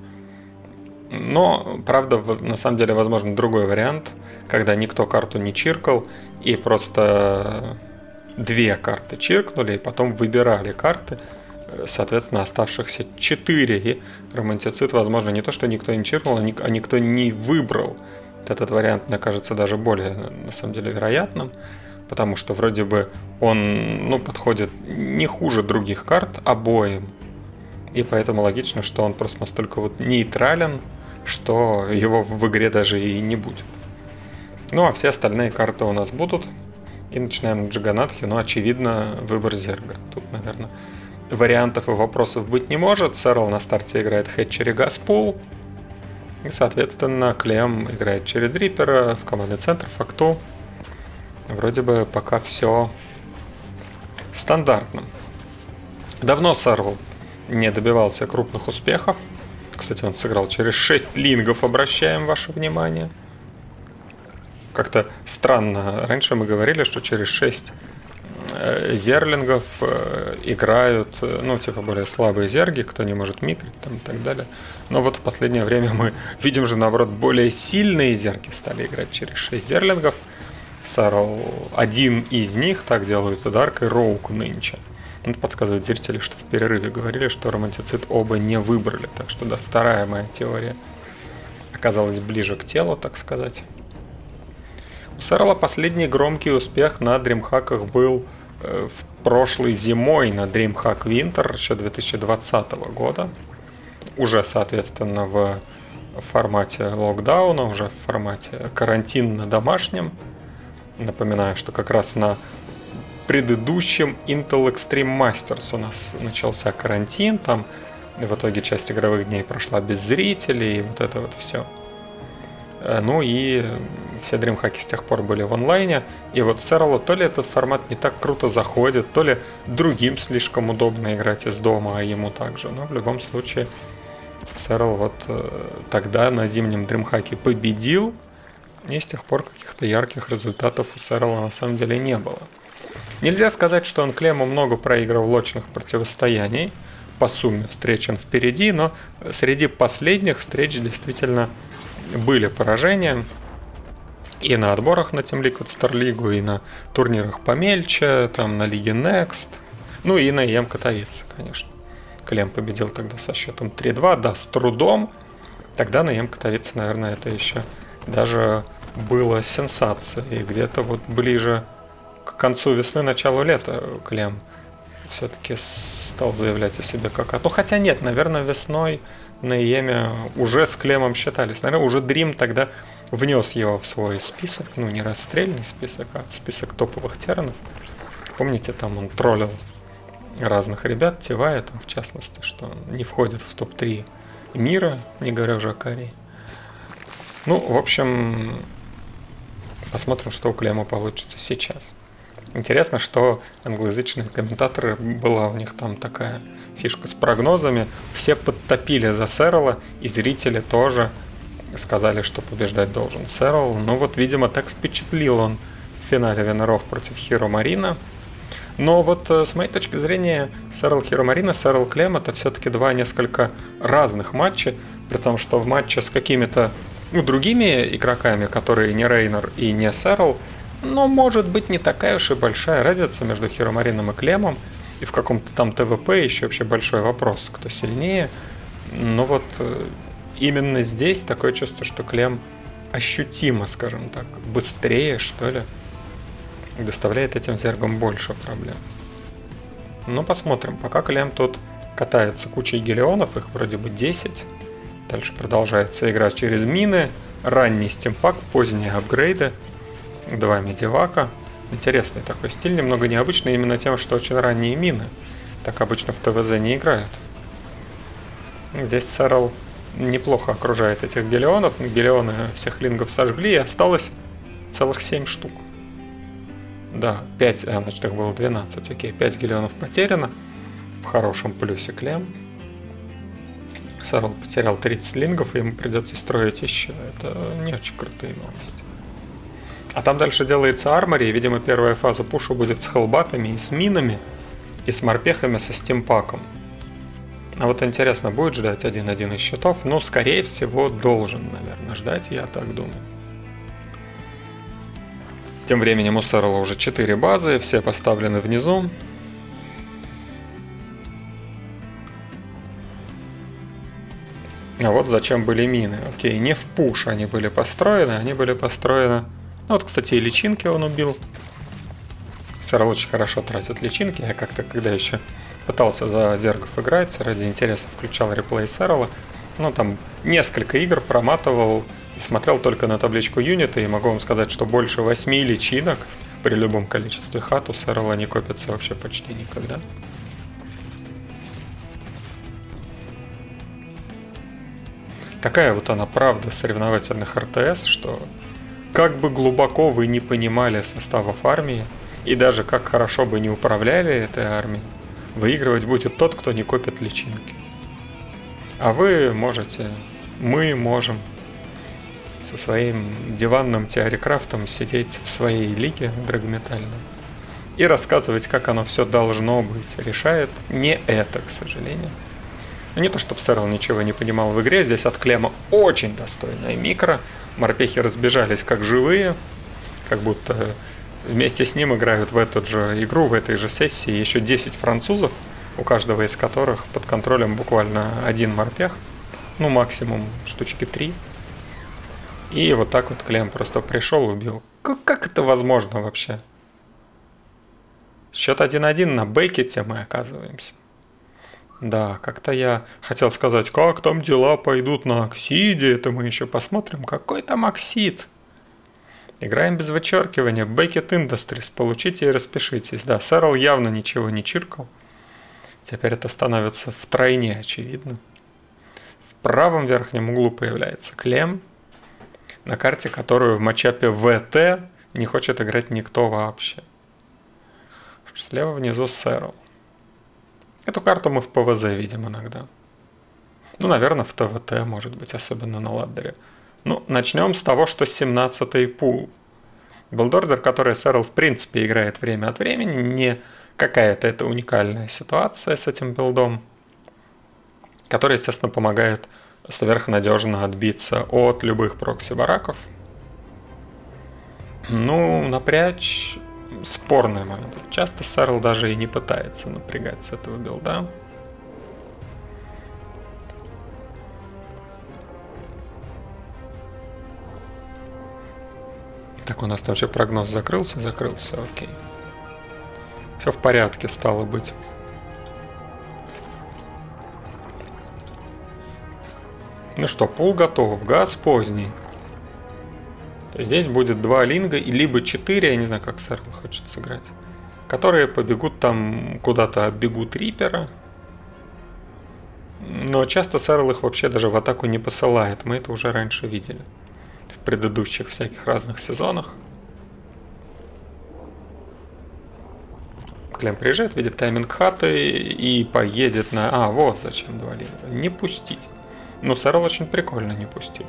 Но, правда, на самом деле, возможно, другой вариант, когда никто карту не чиркал, и просто две карты чиркнули, и потом выбирали карты, соответственно, оставшихся четыре. И Романтицид, возможно, не то, что никто не чиркнул, а никто не выбрал. Этот вариант, мне кажется, даже более, на самом деле, вероятным, потому что вроде бы он, ну, подходит не хуже других карт обоим, и поэтому логично, что он просто настолько вот нейтрален, что его в игре даже и не будет. Ну, а все остальные карты у нас будут. И начинаем на Джаганатхе, но, очевидно, выбор Зерга. Тут, наверное, вариантов и вопросов быть не может. Сэрл на старте играет Хэтчери Гаспул. И, соответственно, Клем играет через Риппера, в командный центр, Факту. Вроде бы пока все стандартно. Давно Сэрл не добивался крупных успехов. Кстати, он сыграл через шесть лингов, обращаем ваше внимание. Как-то странно. Раньше мы говорили, что через шесть зерлингов играют, ну, типа, более слабые зерги, кто не может микрить там и так далее. Но вот в последнее время мы видим же, наоборот, более сильные зерги стали играть через шесть зерлингов. Сэрл один из них, так делают и Дарк, и Роук нынче. Это подсказывает зрители, что в перерыве говорили, что Романтицид оба не выбрали. Так что, да, вторая моя теория оказалась ближе к телу, так сказать. У Сэрла последний громкий успех на дримхаках был э, в прошлой зимой на DreamHack Winter еще две тысячи двадцатого года. Уже, соответственно, в формате локдауна, уже в формате карантин на домашнем. Напоминаю, что как раз на предыдущем Intel Extreme Masters у нас начался карантин. Там в итоге часть игровых дней прошла без зрителей, и вот это вот все. Ну и все дримхаки с тех пор были в онлайне. И вот Сэрлу то ли этот формат не так круто заходит, то ли другим слишком удобно играть из дома, а ему также. Но в любом случае Сэрл вот тогда на зимнем дримхаке победил. И с тех пор каких-то ярких результатов у Сэрла на самом деле не было. Нельзя сказать, что он Клему много проиграл лочных противостояний. По сумме встреч он впереди, но среди последних встреч действительно были поражения. И на отборах на Team Liquid Star League, и на турнирах помельче, там на Лиге Next, ну и на ЕМ Катовице, конечно. Клем победил тогда со счетом три-два, да, с трудом. Тогда на ЕМ Катовице, наверное, это еще даже было сенсацией. Где-то вот ближе к концу весны, началу лета Клем все-таки стал заявлять о себе как... Ну, хотя нет, наверное, весной на ЕМе уже с Клемом считались. Наверное, уже Dream тогда внес его в свой список. Ну, не расстрельный список, а в список топовых терранов. Помните, там он троллил разных ребят, Тивая, там, в частности, что он не входит в топ три мира, не говоря уже о Корее. Ну, в общем, посмотрим, что у Клема получится сейчас. Интересно, что англоязычные комментаторы, была у них там такая фишка с прогнозами. Все подтопили за Сэрла, и зрители тоже сказали, что побеждать должен Сэрл. Ну вот, видимо, так впечатлил он в финале Венеров против Хиро Марина. Но вот с моей точки зрения, Сэрл Хиро Марина, Сэрл Клем — это все-таки два несколько разных матча, при том, что в матче с какими-то ну, другими игроками, которые не Рейнер и не Сэрл, но может быть не такая уж и большая разница между Хиро Марином и Клемом, и в каком-то там ТВП еще вообще большой вопрос, кто сильнее. Но вот именно здесь такое чувство, что Клем ощутимо, скажем так, быстрее, что ли, доставляет этим зергам больше проблем. Ну, посмотрим. Пока Клем тут катается кучей гелионов, их вроде бы десять. Дальше продолжается игра через мины, ранний стимпак, поздние апгрейды, два медивака. Интересный такой стиль, немного необычный именно тем, что очень ранние мины. Так обычно в ТВЗ не играют. Здесь Сэрл неплохо окружает этих гелионов. Гелионы всех лингов сожгли, и осталось целых семь штук. Да, пять, а, значит их было двенадцать, окей, пять гелионов потеряно. В хорошем плюсе Клем. Сэрл потерял тридцать лингов, и ему придется строить еще. Это не очень крутые новости. А там дальше делается армори, и, видимо, первая фаза пуша будет с хелбатами и с минами, и с морпехами со стимпаком. А вот интересно, будет ждать один-один из щитов? Ну, скорее всего, должен, наверное, ждать, я так думаю. Тем временем у Сэрла уже четыре базы, все поставлены внизу. А вот зачем были мины. Окей, не в пуш они были построены, они были построены... Ну вот, кстати, и личинки он убил. Сэрл очень хорошо тратит личинки. Я как-то, когда еще пытался за зергов играть, ради интереса включал реплей Сэрла. Ну, там несколько игр проматывал и смотрел только на табличку юнита. И могу вам сказать, что больше восьми личинок при любом количестве хат у Сэрла не копится вообще почти никогда. Такая вот она правда соревновательных эр тэ эс, что как бы глубоко вы не понимали составов армии, и даже как хорошо бы не управляли этой армией, выигрывать будет тот, кто не копит личинки. А вы можете, мы можем со своим диванным теорикрафтом сидеть в своей лиге драгметальной и рассказывать, как оно все должно быть. Решает не это, к сожалению. Но не то, чтобы Сэрл ничего не понимал в игре, здесь от Клема очень достойная микро. Морпехи разбежались как живые, как будто вместе с ним играют в эту же игру, в этой же сессии еще десять французов, у каждого из которых под контролем буквально один морпех, ну максимум штучки три. И вот так вот Клем просто пришел, убил. Как, как это возможно вообще? Счет один-один на Беккете мы оказываемся. Да, как-то я хотел сказать, как там дела пойдут на Оксиде, это мы еще посмотрим. Какой там Оксид? Играем без вычеркивания. Beckett Industries. Получите и распишитесь. Да, Сэрл явно ничего не чиркал. Теперь это становится втройне очевидно. В правом верхнем углу появляется Клем, на карте, которую в матчапе вэ тэ не хочет играть никто вообще. Слева внизу Сэрл. Эту карту мы в пэ вэ зэ видим иногда. Ну, наверное, в тэ вэ тэ, может быть, особенно на ладдере. Ну, начнем с того, что семнадцатый пул. Билдордер, который Сэрл в принципе играет время от времени, не какая-то это уникальная ситуация с этим билдом, который, естественно, помогает сверхнадежно отбиться от любых прокси-бараков. Ну, напрячь... Спорный момент. Часто Сэрл даже и не пытается напрягать с этого билда. Так, у нас там вообще прогноз закрылся? Закрылся, окей. Все в порядке стало быть. Ну что, пул готов. Газ поздний. Здесь будет два линга, и либо четыре, я не знаю, как Сэрл хочет сыграть, которые побегут там куда-то, оббегут Рипера. Но часто Сэрл их вообще даже в атаку не посылает. Мы это уже раньше видели в предыдущих всяких разных сезонах. Клем приезжает, видит тайминг хаты и поедет на... А, вот зачем два линга. Не пустить. Ну, Сэрл очень прикольно не пустил.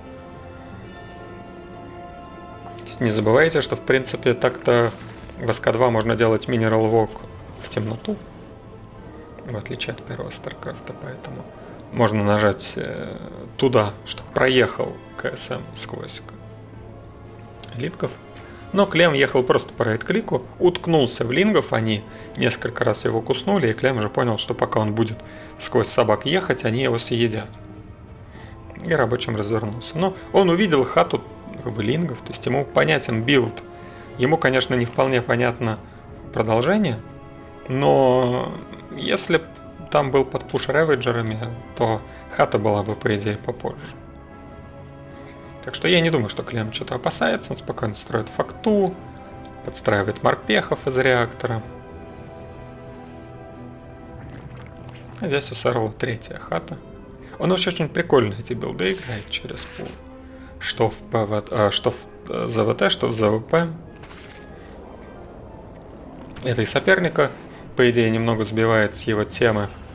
Не забывайте, что в принципе так-то в эс ка два можно делать Mineral Walk в темноту, в отличие от первого Старкрафта, поэтому можно нажать э, туда, чтобы проехал ка эс эм сквозь лингов. Но Клем ехал просто по райт-клику, уткнулся в лингов, они несколько раз его куснули, и Клем уже понял, что пока он будет сквозь собак ехать, они его съедят. И рабочим развернулся. Но он увидел хату как бы лингов, то есть ему понятен билд. Ему, конечно, не вполне понятно продолжение, но если там был подпуш реведжерами, то хата была бы, по идее, попозже. Так что я не думаю, что Клем что-то опасается, он спокойно строит факту, подстраивает морпехов из реактора. А здесь у Сэрла третья хата. Он вообще очень прикольно эти билды играет через пул. Что в, ПВ, а, что в зэ вэ тэ, что в зэ вэ пэ. Это и соперника, по идее, немного сбивает с его темы.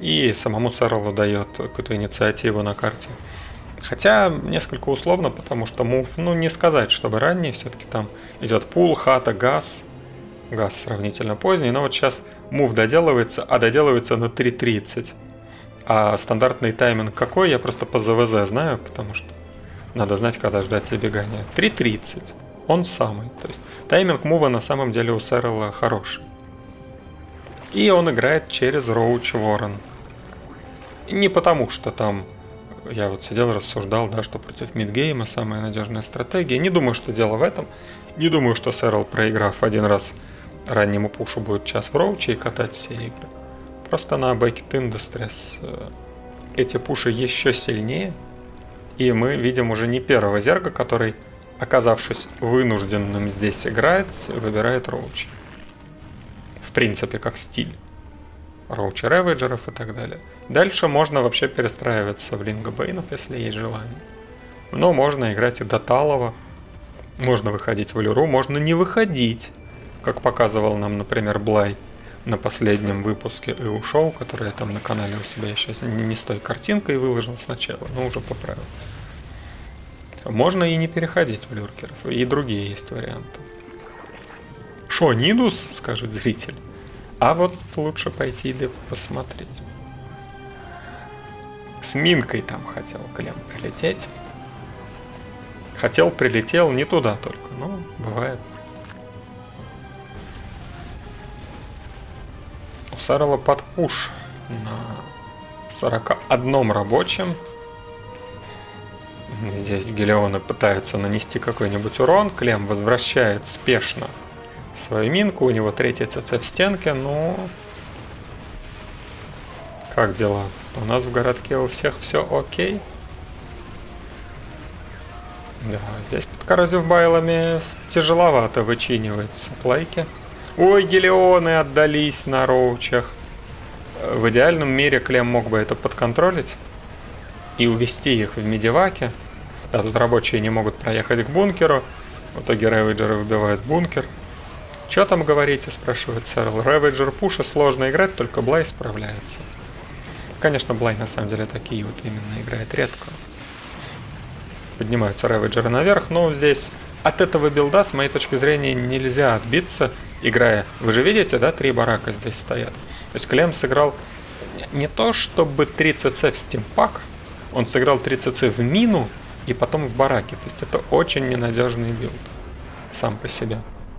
И самому Серлу дает какую-то инициативу на карте. Хотя несколько условно, потому что мув, ну не сказать, чтобы ранний, все-таки там идет пул, хата, газ. Газ сравнительно поздний, но вот сейчас мув доделывается, а доделывается на три тридцать. А стандартный тайминг какой, я просто по ЗВЗ знаю, потому что надо знать, когда ждать забегания. три тридцать. Он самый. То есть тайминг мува на самом деле у Серла хороший. И он играет через Роуч Ворон. Не потому, что там я вот сидел, рассуждал, да, что против мидгейма самая надежная стратегия. Не думаю, что дело в этом. Не думаю, что Серл, проиграв один раз раннему пушу, будет час в Роуче и катать все игры. Просто на Baked Industries эти пуши еще сильнее. И мы видим уже не первого зерга, который, оказавшись вынужденным здесь играть, выбирает Роучи. В принципе, как стиль. Роучи Рэвиджеров и так далее. Дальше можно вообще перестраиваться в Линго Бэйнов, если есть желание. Но можно играть и до Талова. Можно выходить в Леру, можно не выходить. Как показывал нам, например, Блай на последнем выпуске и ушел, который я там на канале у себя еще не с той картинкой выложил сначала, но уже поправил. Можно и не переходить в люркеров, и другие есть варианты. Шо, Нидус, скажет зритель? А вот лучше пойти да посмотреть. С Минкой там хотел Клем прилететь. Хотел, прилетел, не туда только, ну, бывает. У Серла подпуш на сорока одном рабочем. Здесь Гелионы пытаются нанести какой-нибудь урон. Клем возвращает спешно свою минку. У него третий ЦЦ в стенке, но... Как дела? У нас в городке у всех все окей. Да, здесь под коррозив байлами тяжеловато вычинивается плейки. Ой, Гелионы отдались на роучах. В идеальном мире Клем мог бы это подконтролить и увести их в медиваке. Да, тут рабочие не могут проехать к бункеру. В итоге Рэвиджеры выбивают бункер. Че там говорите, спрашивает Серл. Рэвиджер пуша сложно играть, только Блай справляется. Конечно, Блай на самом деле такие вот именно играет редко. Поднимаются Рэвиджеры наверх, но здесь от этого билда, с моей точки зрения, нельзя отбиться, играя. Вы же видите, да, три барака здесь стоят. То есть Клем сыграл не то чтобы три ЦЦ в стимпак, он сыграл три ЦЦ в мину и потом в бараке. То есть это очень ненадежный билд сам по себе.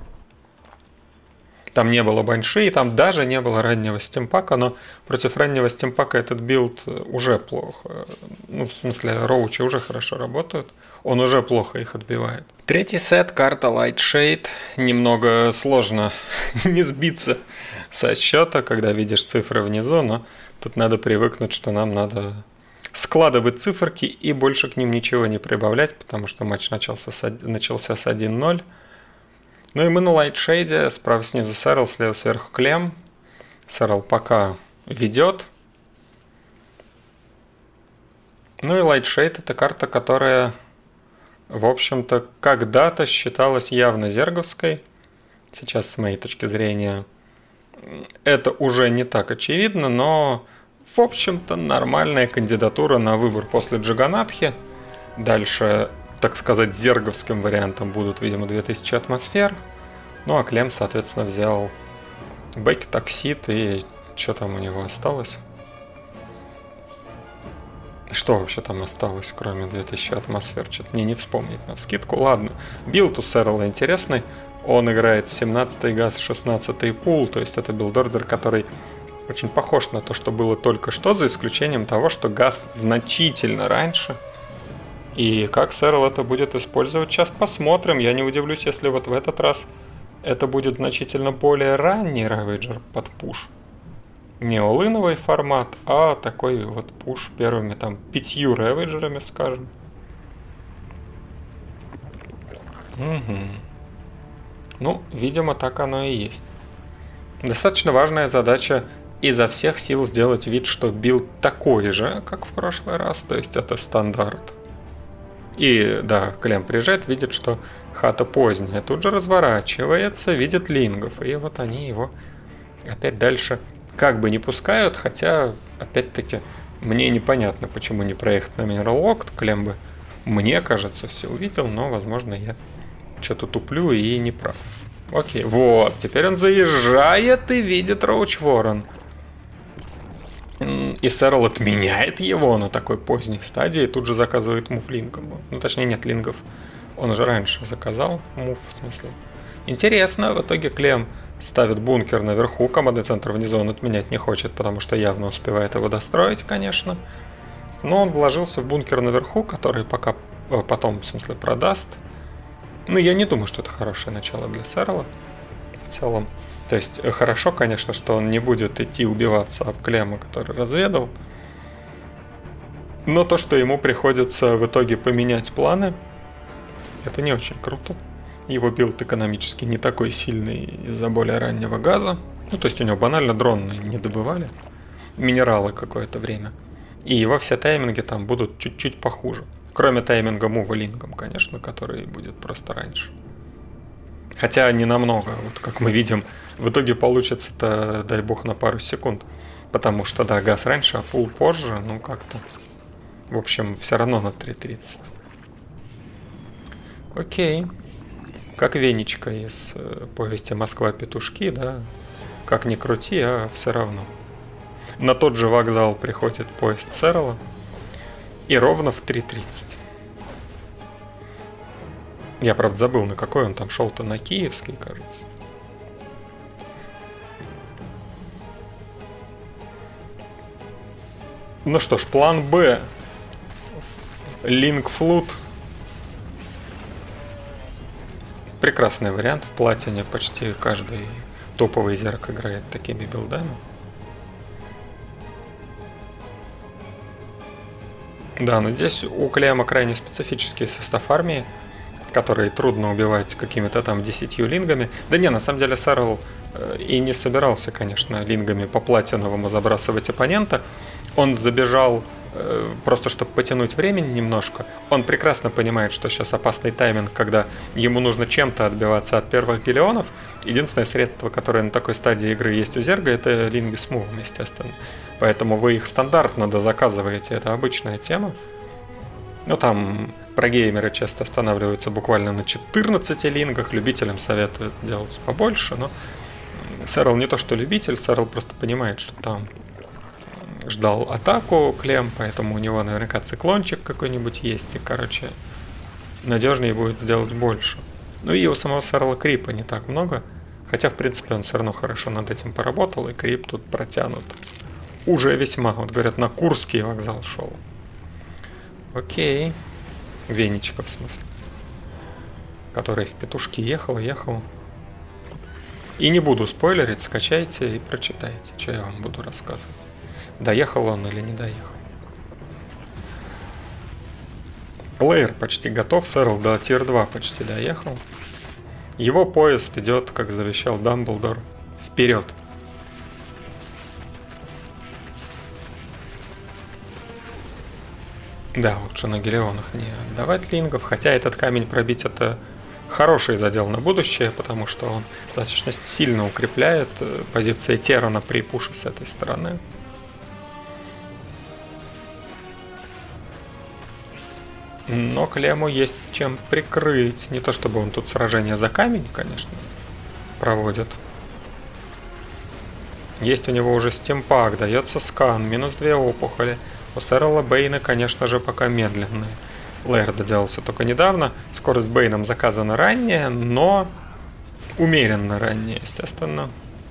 Там не было банши, и там даже не было раннего стимпака, но против раннего стимпака этот билд уже плохо. Ну, в смысле, роучи уже хорошо работают, он уже плохо их отбивает. Третий сет, карта Light Shade. Немного сложно не сбиться со счета, когда видишь цифры внизу, но тут надо привыкнуть, что нам надо складывать циферки и больше к ним ничего не прибавлять, потому что матч начался с, начался с один ноль. Ну и мы на лайтшейде, справа снизу Серл, слева сверху Клем. Серл пока ведет. Ну и лайтшейд — это карта, которая, в общем-то, когда-то считалась явно зерговской. Сейчас, с моей точки зрения, это уже не так очевидно, но, в общем-то, нормальная кандидатура на выбор после Джаганатхи. Дальше, так сказать, зерговским вариантом будут, видимо, две тысячи атмосфер. Ну, а Клем, соответственно, взял Бэки, Токсид и что там у него осталось? Что вообще там осталось, кроме две тысячи атмосфер? Что-то мне не вспомнить на вскидку. Ладно, билд у Серла интересный. Он играет семнадцатый газ, шестнадцатый пул. То есть это билдордер, который очень похож на то, что было только что, за исключением того, что газ значительно раньше. И как Серл это будет использовать, сейчас посмотрим. Я не удивлюсь, если вот в этот раз это будет значительно более ранний Рэвиджер под пуш. Не олыновый формат, а такой вот пуш первыми там пятью Рэвиджерами, скажем. Угу. Ну, видимо, так оно и есть. Достаточно важная задача изо всех сил сделать вид, что билд такой же, как в прошлый раз, то есть это стандарт. И да, Клем приезжает, видит, что хата поздняя, тут же разворачивается, видит лингов, и вот они его опять дальше как бы не пускают, хотя Опять-таки, мне непонятно, почему не проехать на Mineral Lock. Клем бы, мне кажется, все увидел, но, возможно, я что-то туплю и не прав. Окей, вот, теперь он заезжает и видит Роуч Ворон. И Сэрл отменяет его на такой поздней стадии и тут же заказывает мув лингом. Ну, точнее, нет лингов. Он уже раньше заказал мув, в смысле. Интересно, в итоге Клем ставит бункер наверху, командный центр внизу он отменять не хочет, потому что явно успевает его достроить, конечно. Но он вложился в бункер наверху, который пока потом, в смысле, продаст. Ну, я не думаю, что это хорошее начало для Сэрла в целом. То есть хорошо, конечно, что он не будет идти убиваться об Клема, который разведал. Но то, что ему приходится в итоге поменять планы, это не очень круто. Его билд экономически не такой сильный из-за более раннего газа. Ну, то есть у него банально дроны не добывали. Минералы какое-то время. И его все тайминги там будут чуть-чуть похуже. Кроме тайминга мува лингом, конечно, который будет просто раньше. Хотя не намного. Вот как мы видим, в итоге получится-то, дай бог, на пару секунд. Потому что, да, газ раньше, а пул позже, ну как-то. В общем, все равно на три тридцать. Окей. Как Венечка из э, повести «Москва-петушки», да. Как ни крути, а все равно. На тот же вокзал приходит поезд Сэрла. И ровно в три тридцать. Я, правда, забыл, на какой он там шел-то, на Киевский, кажется. Ну что ж, план Б. Линк Флут. Прекрасный вариант. В платине почти каждый топовый зерк играет такими билдами. Да, но здесь у Клема крайне специфический состав армии, который трудно убивать какими-то там десятью лингами. Да не, на самом деле Сэрл э, и не собирался, конечно, лингами по платиновому забрасывать оппонента. Он забежал э, просто, чтобы потянуть времени немножко. Он прекрасно понимает, что сейчас опасный тайминг, когда ему нужно чем-то отбиваться от первых гелионов. Единственное средство, которое на такой стадии игры есть у Зерга, это линги с мувом, естественно. Поэтому вы их стандартно дозаказываете, это обычная тема. Ну там прогеймеры часто останавливаются буквально на четырнадцати лингах, любителям советуют делать побольше, но Сэрл не то что любитель, Сэрл просто понимает, что там ждал атаку Клем, поэтому у него наверняка циклончик какой-нибудь есть, и, короче, надежнее будет сделать больше. Ну и у самого Сэрла крипа не так много, хотя, в принципе, он все равно хорошо над этим поработал, и крип тут протянут. Уже весьма, вот говорят, на Курский вокзал шел. Окей. Венечка, в смысле. Который в петушки ехал, ехал. И не буду спойлерить, скачайте и прочитайте, что я вам буду рассказывать. Доехал он или не доехал. Лейер почти готов, Сэрл до тир два почти доехал. Его поезд идет, как завещал Дамблдор, вперед. Да, лучше на гелионах не отдавать лингов, хотя этот камень пробить это хороший задел на будущее, потому что он достаточно сильно укрепляет позиции Террана при пуше с этой стороны. Но Клему есть чем прикрыть. Не то чтобы он тут сражение за камень, конечно, проводит. Есть у него уже стимпак, дается скан, минус две опухоли. У Сэрла Бейна, конечно же, пока медленные. Лейер доделался только недавно. Скорость Бейном заказана ранее, но умеренно ранее, естественно.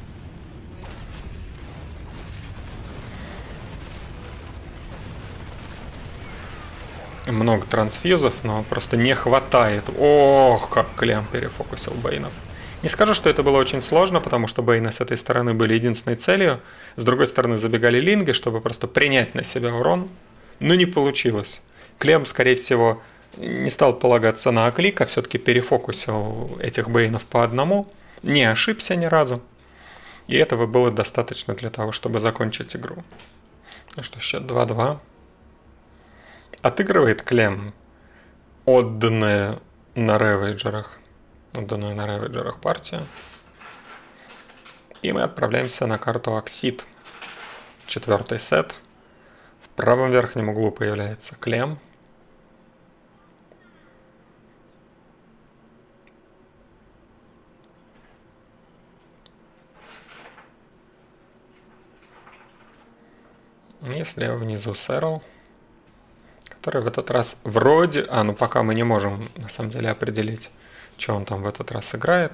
Много трансфьюзов, но просто не хватает. Ох, как Клем перефокусил Бейнов. Не скажу, что это было очень сложно, потому что Бейны с этой стороны были единственной целью. С другой стороны забегали линги, чтобы просто принять на себя урон. Но не получилось. Клем, скорее всего, не стал полагаться на оклик, а все-таки перефокусил этих Бейнов по одному. Не ошибся ни разу. И этого было достаточно для того, чтобы закончить игру. Ну что, счет два-два. Отыгрывает Клем отданное на ревейджерах. Отданную на ревейджерах партию. И мы отправляемся на карту Оксид. четвертый сет. В правом верхнем углу появляется Клем. И слева внизу Сэрл, который в этот раз вроде... А, ну пока мы не можем на самом деле определить, что он там в этот раз играет.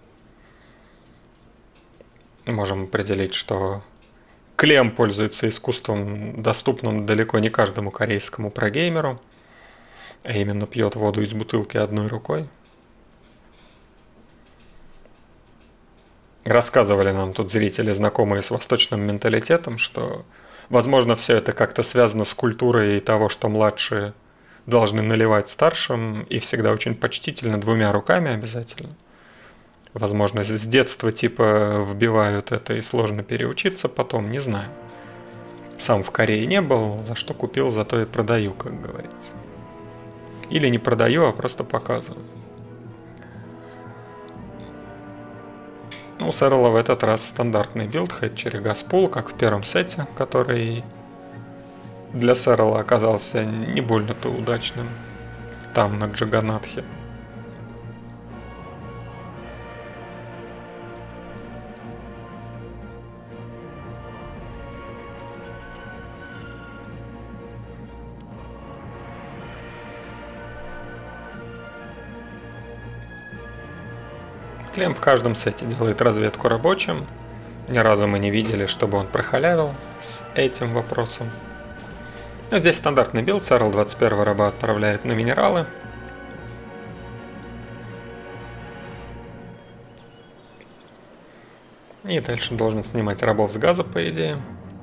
Можем определить, что Клем пользуется искусством, доступным далеко не каждому корейскому прогеймеру, а именно пьет воду из бутылки одной рукой. Рассказывали нам тут зрители, знакомые с восточным менталитетом, что, возможно, все это как-то связано с культурой того, что младшие должны наливать старшим, и всегда очень почтительно, двумя руками обязательно. Возможно, с детства типа вбивают это и сложно переучиться потом, не знаю. Сам в Корее не был, за что купил, зато и продаю, как говорится. Или не продаю, а просто показываю. Ну, у Сэрла в этот раз стандартный билд, Хэтчери Гаспул, как в первом сете, который для Сэрла оказался не больно-то удачным там, на Джаганатхе. Клем в каждом сете делает разведку рабочим. Ни разу мы не видели, чтобы он прохалявил с этим вопросом. Но здесь стандартный билд. Сэрл двадцать первого раба отправляет на минералы. И дальше должен снимать рабов с газа, по идее.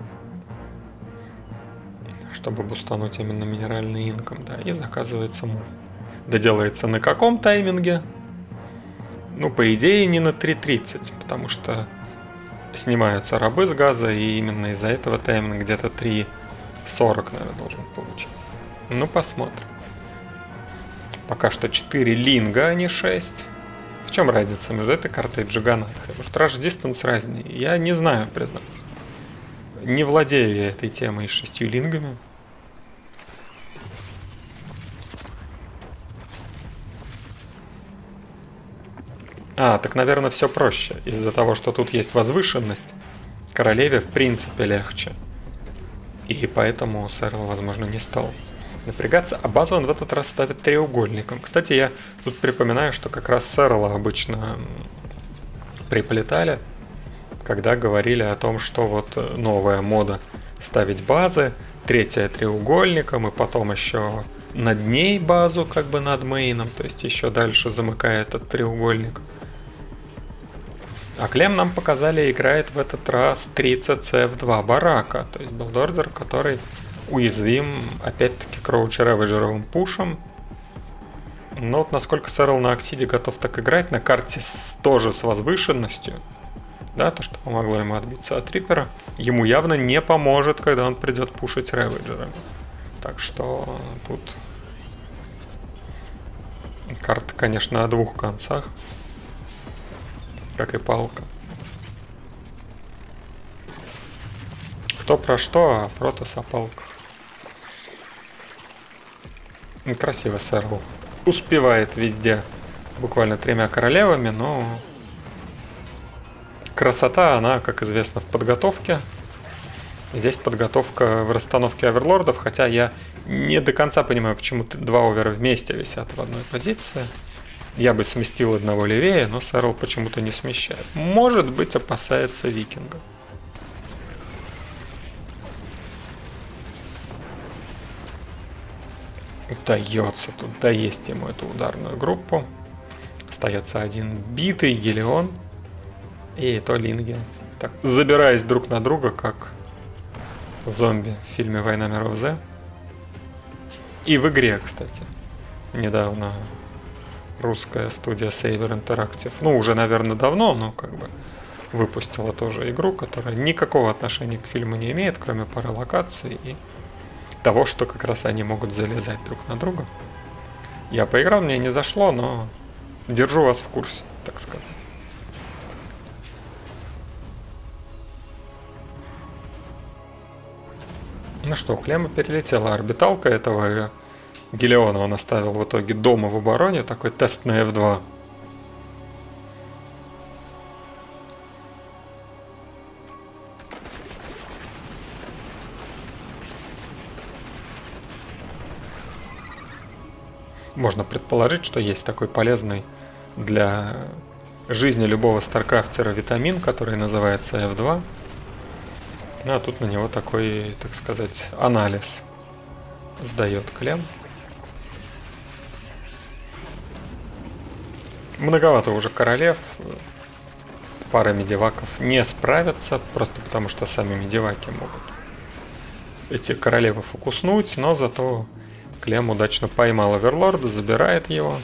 Чтобы бустануть именно минеральный инком. Да, и заказывается мув. Доделается на каком тайминге? Ну, по идее, не на три тридцать, потому что снимаются рабы с газа, и именно из-за этого тайминг где-то три сорок, наверное, должен получиться. Ну, посмотрим. Пока что четыре линга, а не шесть. В чем разница между этой картой и Джаганатхой? Может, Rush Distance разнее? Я не знаю, признаться. Не владею я этой темой с шестью лингами. А, так, наверное, все проще. Из-за того, что тут есть возвышенность, королеве в принципе легче. И поэтому Сэрл, возможно, не стал напрягаться. А базу он в этот раз ставит треугольником. Кстати, я тут припоминаю, что как раз Сэрла обычно приплетали, когда говорили о том, что вот новая мода ставить базы, третья треугольником, и потом еще над ней базу, как бы над мейном, то есть еще дальше замыкая этот треугольник. А Клем нам показали, играет в этот раз тридцать си эф два барака, то есть билдордер, который уязвим, опять-таки, кроучер-эведжеровым пушем. Но вот насколько Сэрл на Оксиде готов так играть, на карте с, тоже с возвышенностью, да, то, что помогло ему отбиться от Риппера, ему явно не поможет, когда он придет пушить реведжерами. Так что тут карта, конечно, о двух концах, как и палка. Кто про что, а Протос о палках. Красиво Сэрл успевает везде буквально тремя королевами, но красота, она, как известно, в подготовке. Здесь подготовка в расстановке оверлордов, хотя я не до конца понимаю, почему два овера вместе висят в одной позиции. Я бы сместил одного левее, но Сэрл почему-то не смещает. Может быть, опасается викинга. Удается тут доесть ему эту ударную группу. Остается один битый Гелион. И то линги. Так, забираясь друг на друга, как зомби в фильме «Война миров Z». И в игре, кстати. Недавно русская студия Saber Interactive, ну, уже, наверное, давно, но как бы выпустила тоже игру, которая никакого отношения к фильму не имеет, кроме пары локаций и того, что как раз они могут залезать друг на друга. Я поиграл, мне не зашло, но держу вас в курсе, так сказать. Ну что, у Клема перелетела орбиталка этого Гелиона. Он оставил в итоге дома в обороне. Такой тест на эф два. Можно предположить, что есть такой полезный для жизни любого старкрафтера витамин, который называется эф два. Ну, а тут на него такой, так сказать, анализ сдает Клем. Многовато уже королев. Пара медиваков не справятся, просто потому что сами медиваки могут эти королевы фокуснуть, но зато Клем удачно поймал Оверлорда, забирает его.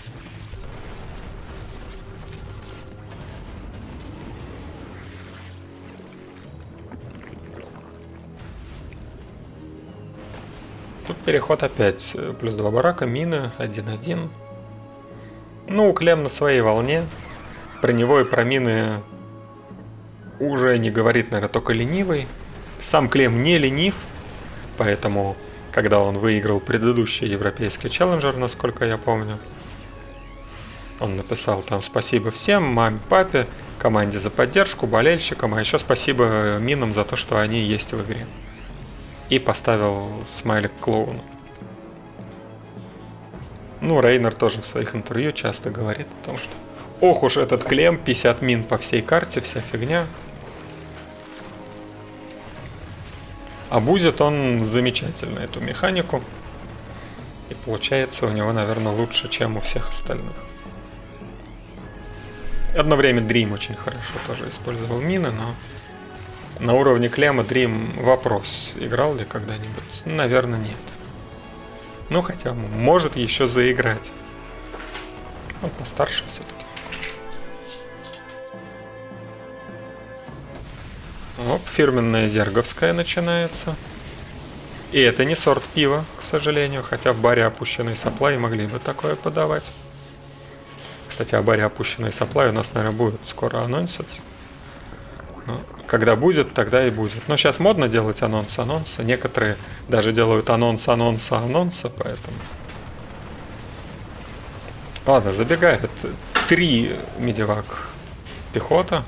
Тут переход опять. Плюс два барака, мины, один-один. Ну, Клем на своей волне. Про него и про мины уже не говорит, наверное, только ленивый. Сам Клем не ленив, поэтому, когда он выиграл предыдущий европейский челленджер, насколько я помню, он написал там спасибо всем, маме, папе, команде за поддержку, болельщикам, а еще спасибо минам за то, что они есть в игре. И поставил смайлик клоуна. Ну, Рейнер тоже в своих интервью часто говорит о том, что ох уж этот Клем, пятьдесят мин по всей карте, вся фигня. Обузит он замечательно эту механику. И получается у него, наверное, лучше, чем у всех остальных. Одно время Дрим очень хорошо тоже использовал мины, но на уровне Клема Дрим вопрос, играл ли когда-нибудь? Наверное, нет. Ну, хотя может еще заиграть. Он постарше все-таки. Оп, фирменная зерговская начинается. И это не сорт пива, к сожалению, хотя в баре опущенный саплай могли бы такое подавать. Кстати, о баре опущенный саплай у нас, наверное, будет скоро анонситься. Но когда будет, тогда и будет. Но сейчас модно делать анонс-анонса. Некоторые даже делают анонс-анонса-анонса, поэтому... Ладно, забегает. Три медивак пехота.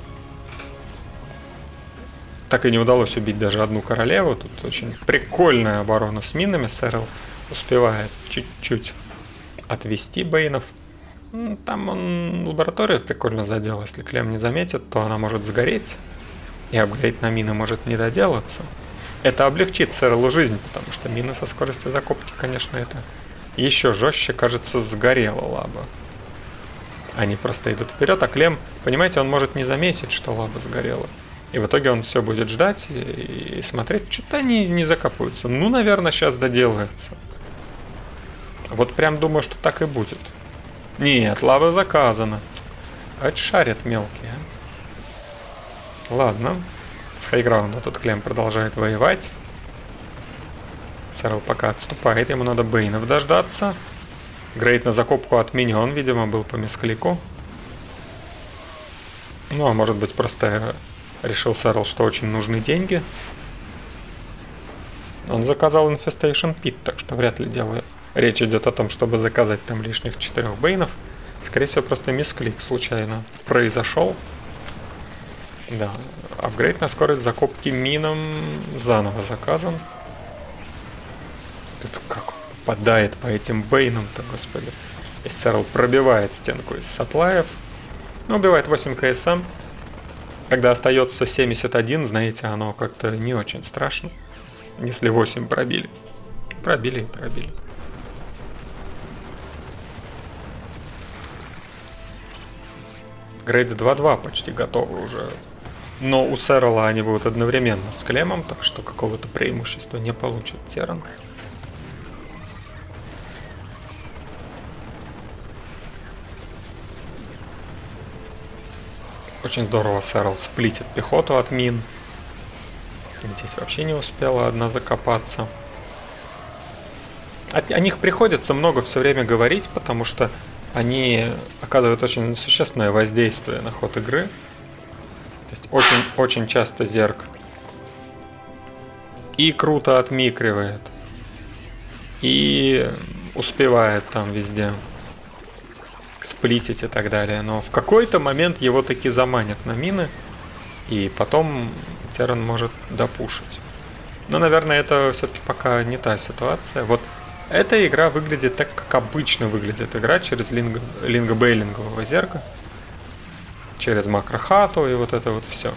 Так и не удалось убить даже одну королеву. Тут очень прикольная оборона с минами. Сэрл успевает чуть-чуть отвести бейнов. Там он лабораторию прикольно задел. Если Клем не заметит, то она может загореть. И апгрейд на мины может не доделаться. Это облегчит Сэрлу жизнь, потому что мины со скоростью закупки, конечно, это еще жестче, кажется, сгорела лаба. Они просто идут вперед, а Клем, понимаете, он может не заметить, что лаба сгорела. И в итоге он все будет ждать и, и смотреть, что-то они не закапываются. Ну, наверное, сейчас доделается. Вот прям думаю, что так и будет. Нет, лава заказана. А это шарят мелкие. Ладно. С хайграунда тут Клем продолжает воевать. Сэрл пока отступает, ему надо бейнов дождаться. Грейд на закупку отменен, видимо, был по мисклику. Ну, а может быть, просто решил Сэрл, что очень нужны деньги. Он заказал Infestation Pit, так что вряд ли делаю. Речь идет о том, чтобы заказать там лишних четырех бейнов. Скорее всего, просто мисклик случайно произошел. Да, апгрейд на скорость закупки мином заново заказан. Тут как он попадает по этим бейнам-то, господи. И Сэрл пробивает стенку из саплаев. Ну, убивает восемь КСМ. Когда остается семьдесят один, знаете, оно как-то не очень страшно. Если восемь пробили. Пробили и пробили. Грейды два-два почти готовы уже. Но у Сэрла они будут одновременно с Клемом, так что какого-то преимущества не получит Терран. Очень здорово Сэрл сплитит пехоту от мин. Здесь вообще не успела одна закопаться. О, о них приходится много все время говорить, потому что они оказывают очень существенное воздействие на ход игры. То есть очень, очень часто Зерг И круто отмикривает. И успевает там везде сплитить и так далее. Но в какой-то момент его таки заманят на мины. И потом Терран может допушить. Но, наверное, это все-таки пока не та ситуация. Вот эта игра выглядит так, как обычно выглядит игра через линго, линго-бейлингового зерга. Через макрохату и вот это вот все.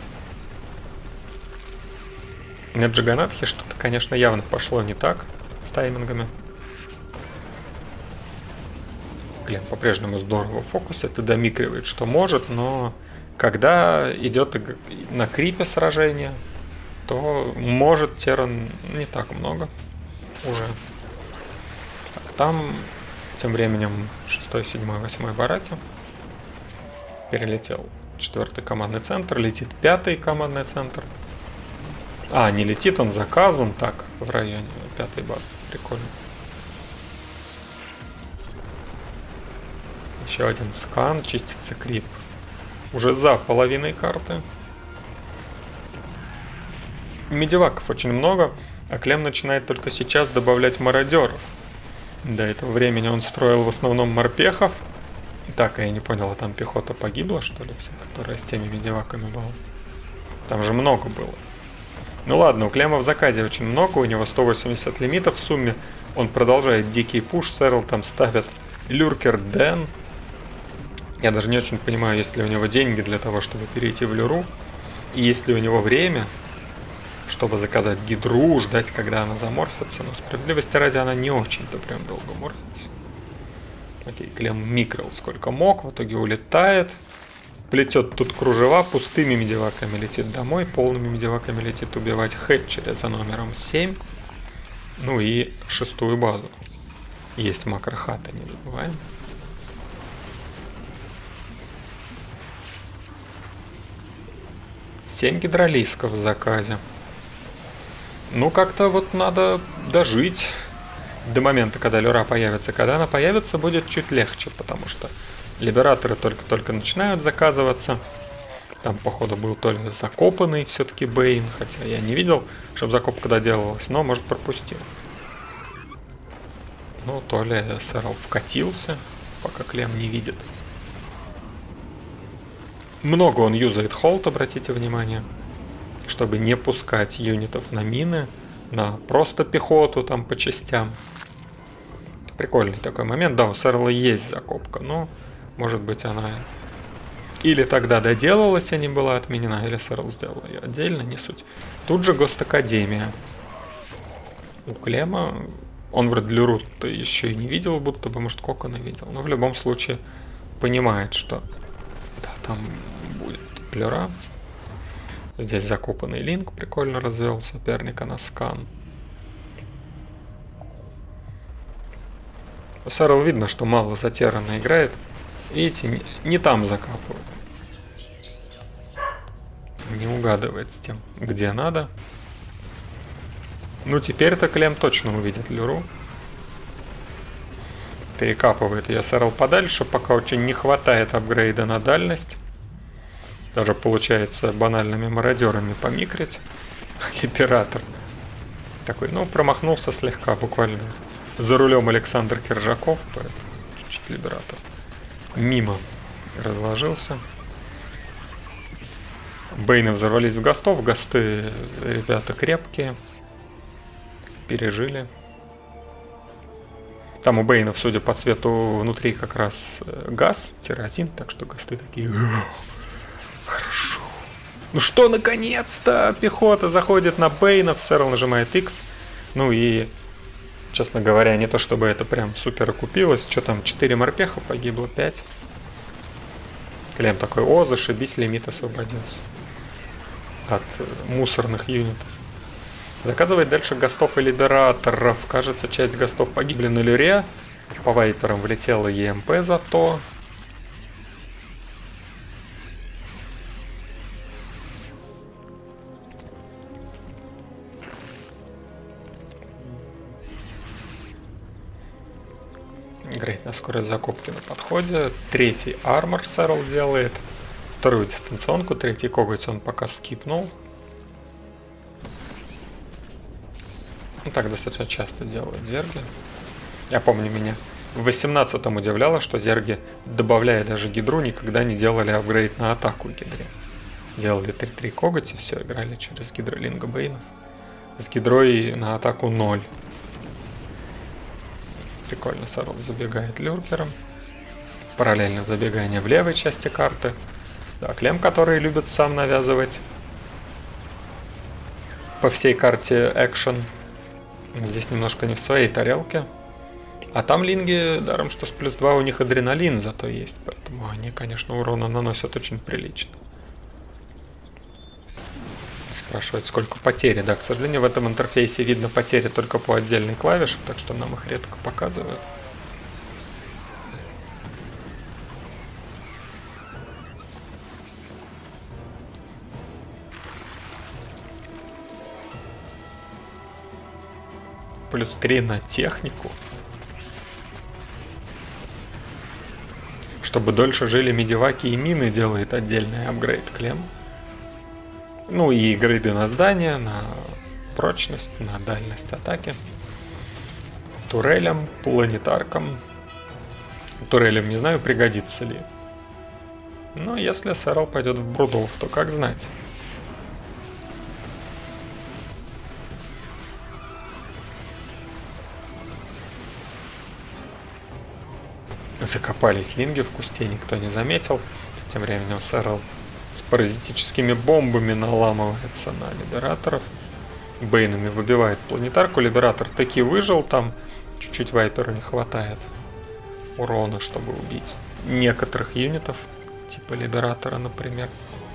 На Джаганатхе что-то, конечно, явно пошло не так с таймингами. Глен по-прежнему здорово фокусит и домикривает, что может, но когда идет на крипе сражение, то может Терран не так много уже. Так, там тем временем шестой, седьмой, восьмой бараки. Перелетел четвертый командный центр, летит пятый командный центр. А, не летит, он заказан так в районе пятой базы. Прикольно. Еще один скан, чистится крип. Уже за половиной карты. Медиваков очень много, а Клем начинает только сейчас добавлять мародеров. До этого времени он строил в основном морпехов. Так, я не понял, а там пехота погибла, что ли, вся, которая с теми медиваками была? Там же много было. Ну ладно, у Клема в заказе очень много, у него сто восемьдесят лимитов в сумме. Он продолжает дикий пуш, Сэрл там ставит люркер Дэн. Я даже не очень понимаю, есть ли у него деньги для того, чтобы перейти в люру. И есть ли у него время, чтобы заказать гидру, ждать, когда она заморфится. Но справедливости ради, она не очень-то прям долго морфится. Окей, Клем микрил сколько мог, в итоге улетает. Плетет тут кружева, пустыми медиваками летит домой, полными медиваками летит убивать Хэтчеря за номером семь. Ну и шестую базу. Есть макрохата, не забываем. семь гидролисков в заказе. Ну, как-то вот надо дожить до момента, когда люра появится. Когда она появится, будет чуть легче, потому что либераторы только-только начинают заказываться. Там, походу, был то ли закопанный все-таки Бейн, хотя я не видел, чтобы закопка доделалась, но, может, пропустил. Ну, то ли Сэрл вкатился, пока Клем не видит. Много он юзает холд, обратите внимание, чтобы не пускать юнитов на мины, на просто пехоту там по частям. Прикольный такой момент. Да, у Сэрла есть закопка, но, может быть, она или тогда доделалась, а не была отменена, или Сэрл сделал ее отдельно, не суть. Тут же Гост-Академия. У Клема, он вроде люру-то еще и не видел, будто бы, может, Кокона видел, но в любом случае понимает, что да, там будет люра. Здесь закопанный линк прикольно развел соперника на скан. У Сэрл видно, что мало затерянно играет. Видите, не, не там закапывает. Не угадывает с тем, где надо. Ну, теперь-то Клем точно увидит люру. Перекапывает я Сэрл подальше, пока очень не хватает апгрейда на дальность. Даже получается банальными мародерами помикрить. Либератор. Такой, ну, промахнулся слегка, буквально. За рулем Александр Киржаков, поэтому чуть-чуть либератор. Мимо разложился. Бейны взорвались в гостов. Госты, ребята, крепкие. Пережили. Там у Бейнов, судя по цвету, внутри как раз газ, тирозин, так что госты такие... Хорошо. Ну что, наконец-то пехота заходит на Бейнов, Сэрл нажимает X. Ну и, честно говоря, не то чтобы это прям супер окупилось. Что там, четыре морпеха погибло, пять. Клем такой, о, зашибись, лимит освободился от мусорных юнитов. Заказывает дальше гостов и либераторов. Кажется, часть гостов погибли на люре. По вайперам влетела ЕМП зато. Играет на скорость закупки на подходе. Третий армор Сэрл делает. Вторую дистанционку. Третий коготь он пока скипнул. Ну, так достаточно часто делают зерги. Я помню, меня в восемнадцатом удивляло, что зерги, добавляя даже гидру, никогда не делали апгрейд на атаку гидре. Делали три-три коготь и все, играли через гидролинга бейнов. С гидрой на атаку ноль. Прикольно, Сарл забегает люркером. Параллельно забегание в левой части карты. Да, Клем, который любит сам навязывать по всей карте экшен. Здесь немножко не в своей тарелке. А там линги, даром что с плюс два у них адреналин зато есть. Поэтому они, конечно, урона наносят очень прилично. Спрашивает, сколько потери. Да, к сожалению, в этом интерфейсе видно потери только по отдельной клавише, так что нам их редко показывают. Плюс три на технику. Чтобы дольше жили медиваки и мины, делает отдельный апгрейд Клем. Ну и грейды на здание, на прочность, на дальность атаки. Турелям, планетаркам. Турелям не знаю, пригодится ли. Но если Сэрл пойдет в брудов, то как знать. Закопались линги в кусте, никто не заметил. Тем временем Сэрл с паразитическими бомбами наламывается на либераторов. Бейнами выбивает планетарку. Либератор таки выжил, там чуть-чуть Вайперу не хватает урона, чтобы убить некоторых юнитов, типа Либератора, например.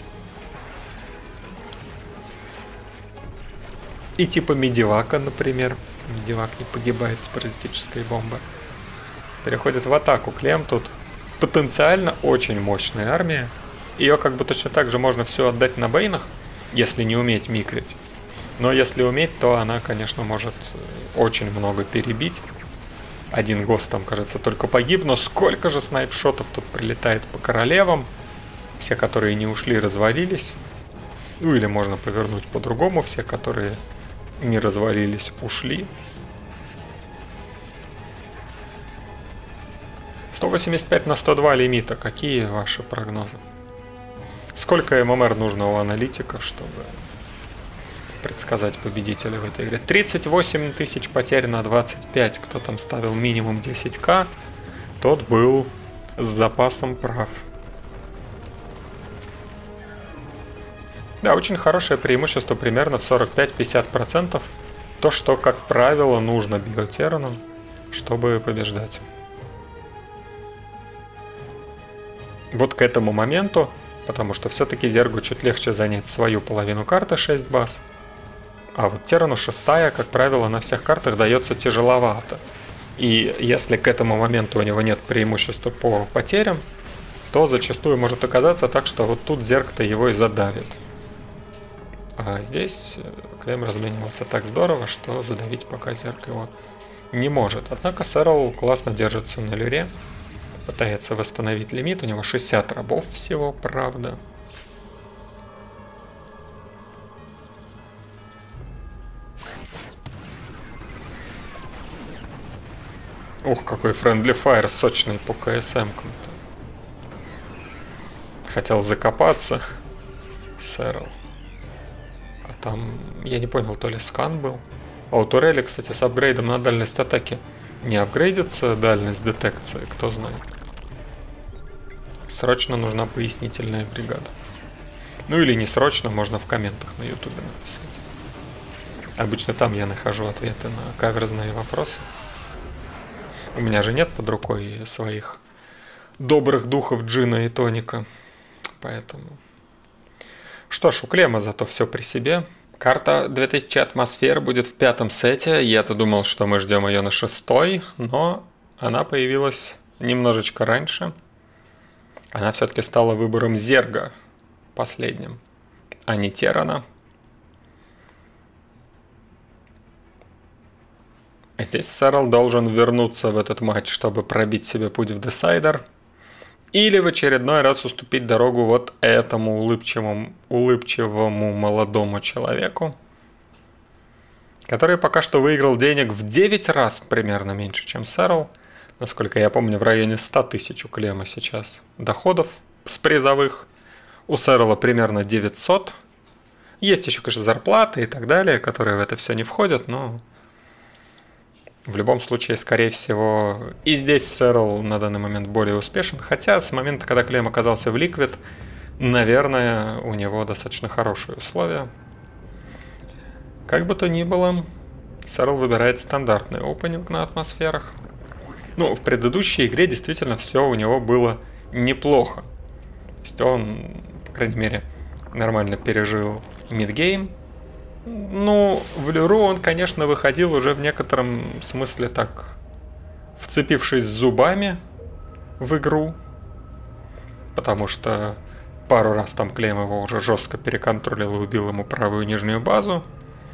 И типа Медивака, например. Медивак не погибает с паразитической бомбы. Переходит в атаку. Клем тут потенциально очень мощная армия. Ее как бы точно так же можно все отдать на бейнах, если не уметь микрить. Но если уметь, то она, конечно, может очень много перебить. Один гост там, кажется, только погиб, но сколько же снайпшотов тут прилетает по королевам. Все, которые не ушли, развалились. Ну или можно повернуть по-другому. Все, которые не развалились, ушли. сто восемьдесят пять на сто два лимита. Какие ваши прогнозы? Сколько эм эм эр нужно у аналитиков, чтобы предсказать победителя в этой игре? тридцать восемь тысяч потерь на двадцать пять. Кто там ставил минимум десять ка, тот был с запасом прав. Да, очень хорошее преимущество, примерно в сорок пять — пятьдесят процентов. То, что, как правило, нужно биотеранам, чтобы побеждать. Вот к этому моменту, потому что все-таки Зергу чуть легче занять свою половину карты, шесть баз. А вот Терану шестая, как правило, на всех картах дается тяжеловато. И если к этому моменту у него нет преимущества по потерям, то зачастую может оказаться так, что вот тут Зерг-то его и задавит. А здесь Клем разменивался так здорово, что задавить пока Зерг его не может. Однако Сэрл классно держится на люре. Пытается восстановить лимит. У него шестьдесят рабов всего, правда. Ух, какой Friendly Fire сочный по ка эс эм-кам. Хотел закопаться. Сэрл. А там, я не понял, то ли скан был. А у турели, кстати, с апгрейдом на дальность атаки не апгрейдится дальность детекции, кто знает. Срочно нужна пояснительная бригада. Ну или не срочно, можно в комментах на ютубе написать. Обычно там я нахожу ответы на каверзные вопросы. У меня же нет под рукой своих добрых духов Джина и Тоника. Поэтому... Что ж, у Клема зато все при себе. Карта две тысячи атмосфер будет в пятом сете. Я-то думал, что мы ждем ее на шестой, но она появилась немножечко раньше. Она все-таки стала выбором Зерга последним, а не Терана. Здесь Сэрл должен вернуться в этот матч, чтобы пробить себе путь в Десайдер. Или в очередной раз уступить дорогу вот этому улыбчивому, улыбчивому молодому человеку, который пока что выиграл денег в девять раз примерно меньше, чем Сэрл. Насколько я помню, в районе ста тысяч у Клема сейчас доходов с призовых. У Сэрла примерно девятьсот. Есть еще, конечно, зарплаты и так далее, которые в это все не входят, но в любом случае, скорее всего, и здесь Сэрл на данный момент более успешен. Хотя с момента, когда Клем оказался в Liquid, наверное, у него достаточно хорошие условия. Как бы то ни было, Сэрл выбирает стандартный опенинг на атмосферах. Ну, в предыдущей игре действительно все у него было неплохо. То есть он, по крайней мере, нормально пережил мидгейм. Ну, в Люру он, конечно, выходил уже в некотором смысле так, вцепившись зубами в игру. Потому что пару раз там Клем его уже жестко переконтролил и убил ему правую нижнюю базу.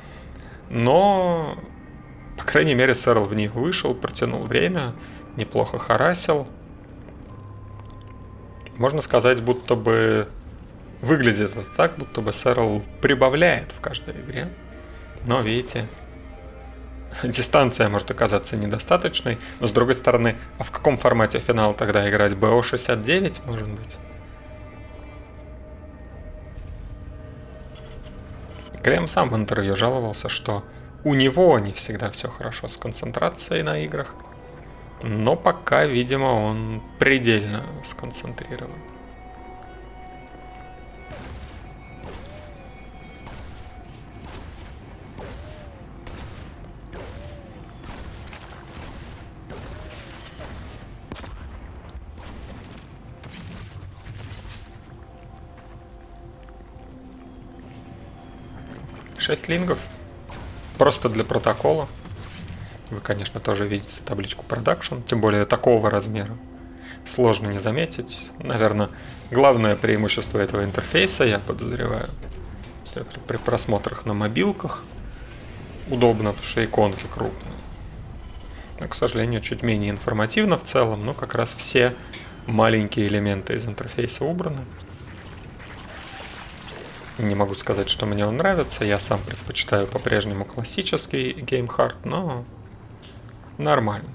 Но, по крайней мере, Сэрл в них вышел, протянул время, неплохо харасил. Можно сказать, будто бы выглядит это так, будто бы Сэрл прибавляет в каждой игре. Но, видите, дистанция может оказаться недостаточной. Но, с другой стороны, а в каком формате финал тогда играть? бэ о шестьдесят девять, может быть? Клем сам в интервью жаловался, что у него не всегда все хорошо с концентрацией на играх. Но пока, видимо, он предельно сконцентрирован. шесть лингов. Просто для протокола. Вы, конечно, тоже видите табличку Production, тем более такого размера. Сложно не заметить. Наверное, главное преимущество этого интерфейса, я подозреваю, при просмотрах на мобилках удобно, потому что иконки крупные. Но, к сожалению, чуть менее информативно в целом, но как раз все маленькие элементы из интерфейса убраны. Не могу сказать, что мне он нравится. Я сам предпочитаю по-прежнему классический GameHard, но нормально.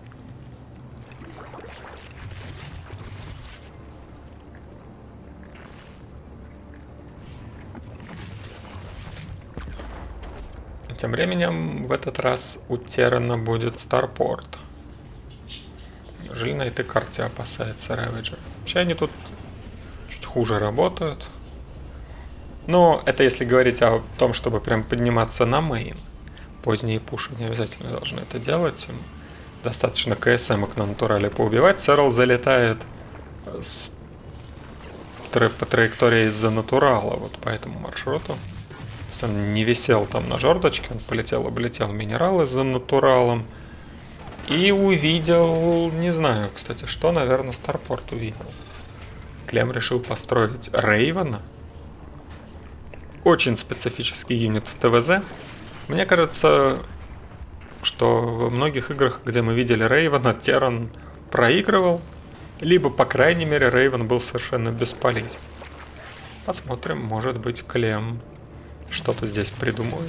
Тем временем в этот раз у Террана будет Старпорт. Неужели на этой карте опасается Ravager? Вообще они тут чуть хуже работают. Но это если говорить о том, чтобы прям подниматься на мейн. Поздние пуши не обязательно должны это делать. Им достаточно КСМ-ок на натурале поубивать. Сэрл залетает с тра по траектории из-за натурала, вот по этому маршруту. Если он не висел там на жердочке, он полетел, облетел минералы за натуралом. И увидел, не знаю, кстати, что, наверное, Старпорт увидел. Клем решил построить Рейвена. Очень специфический юнит в ТВЗ. Мне кажется, что во многих играх, где мы видели Рейвена, Терран проигрывал. Либо, по крайней мере, Рейвен был совершенно бесполезен. Посмотрим, может быть, Клем что-то здесь придумает.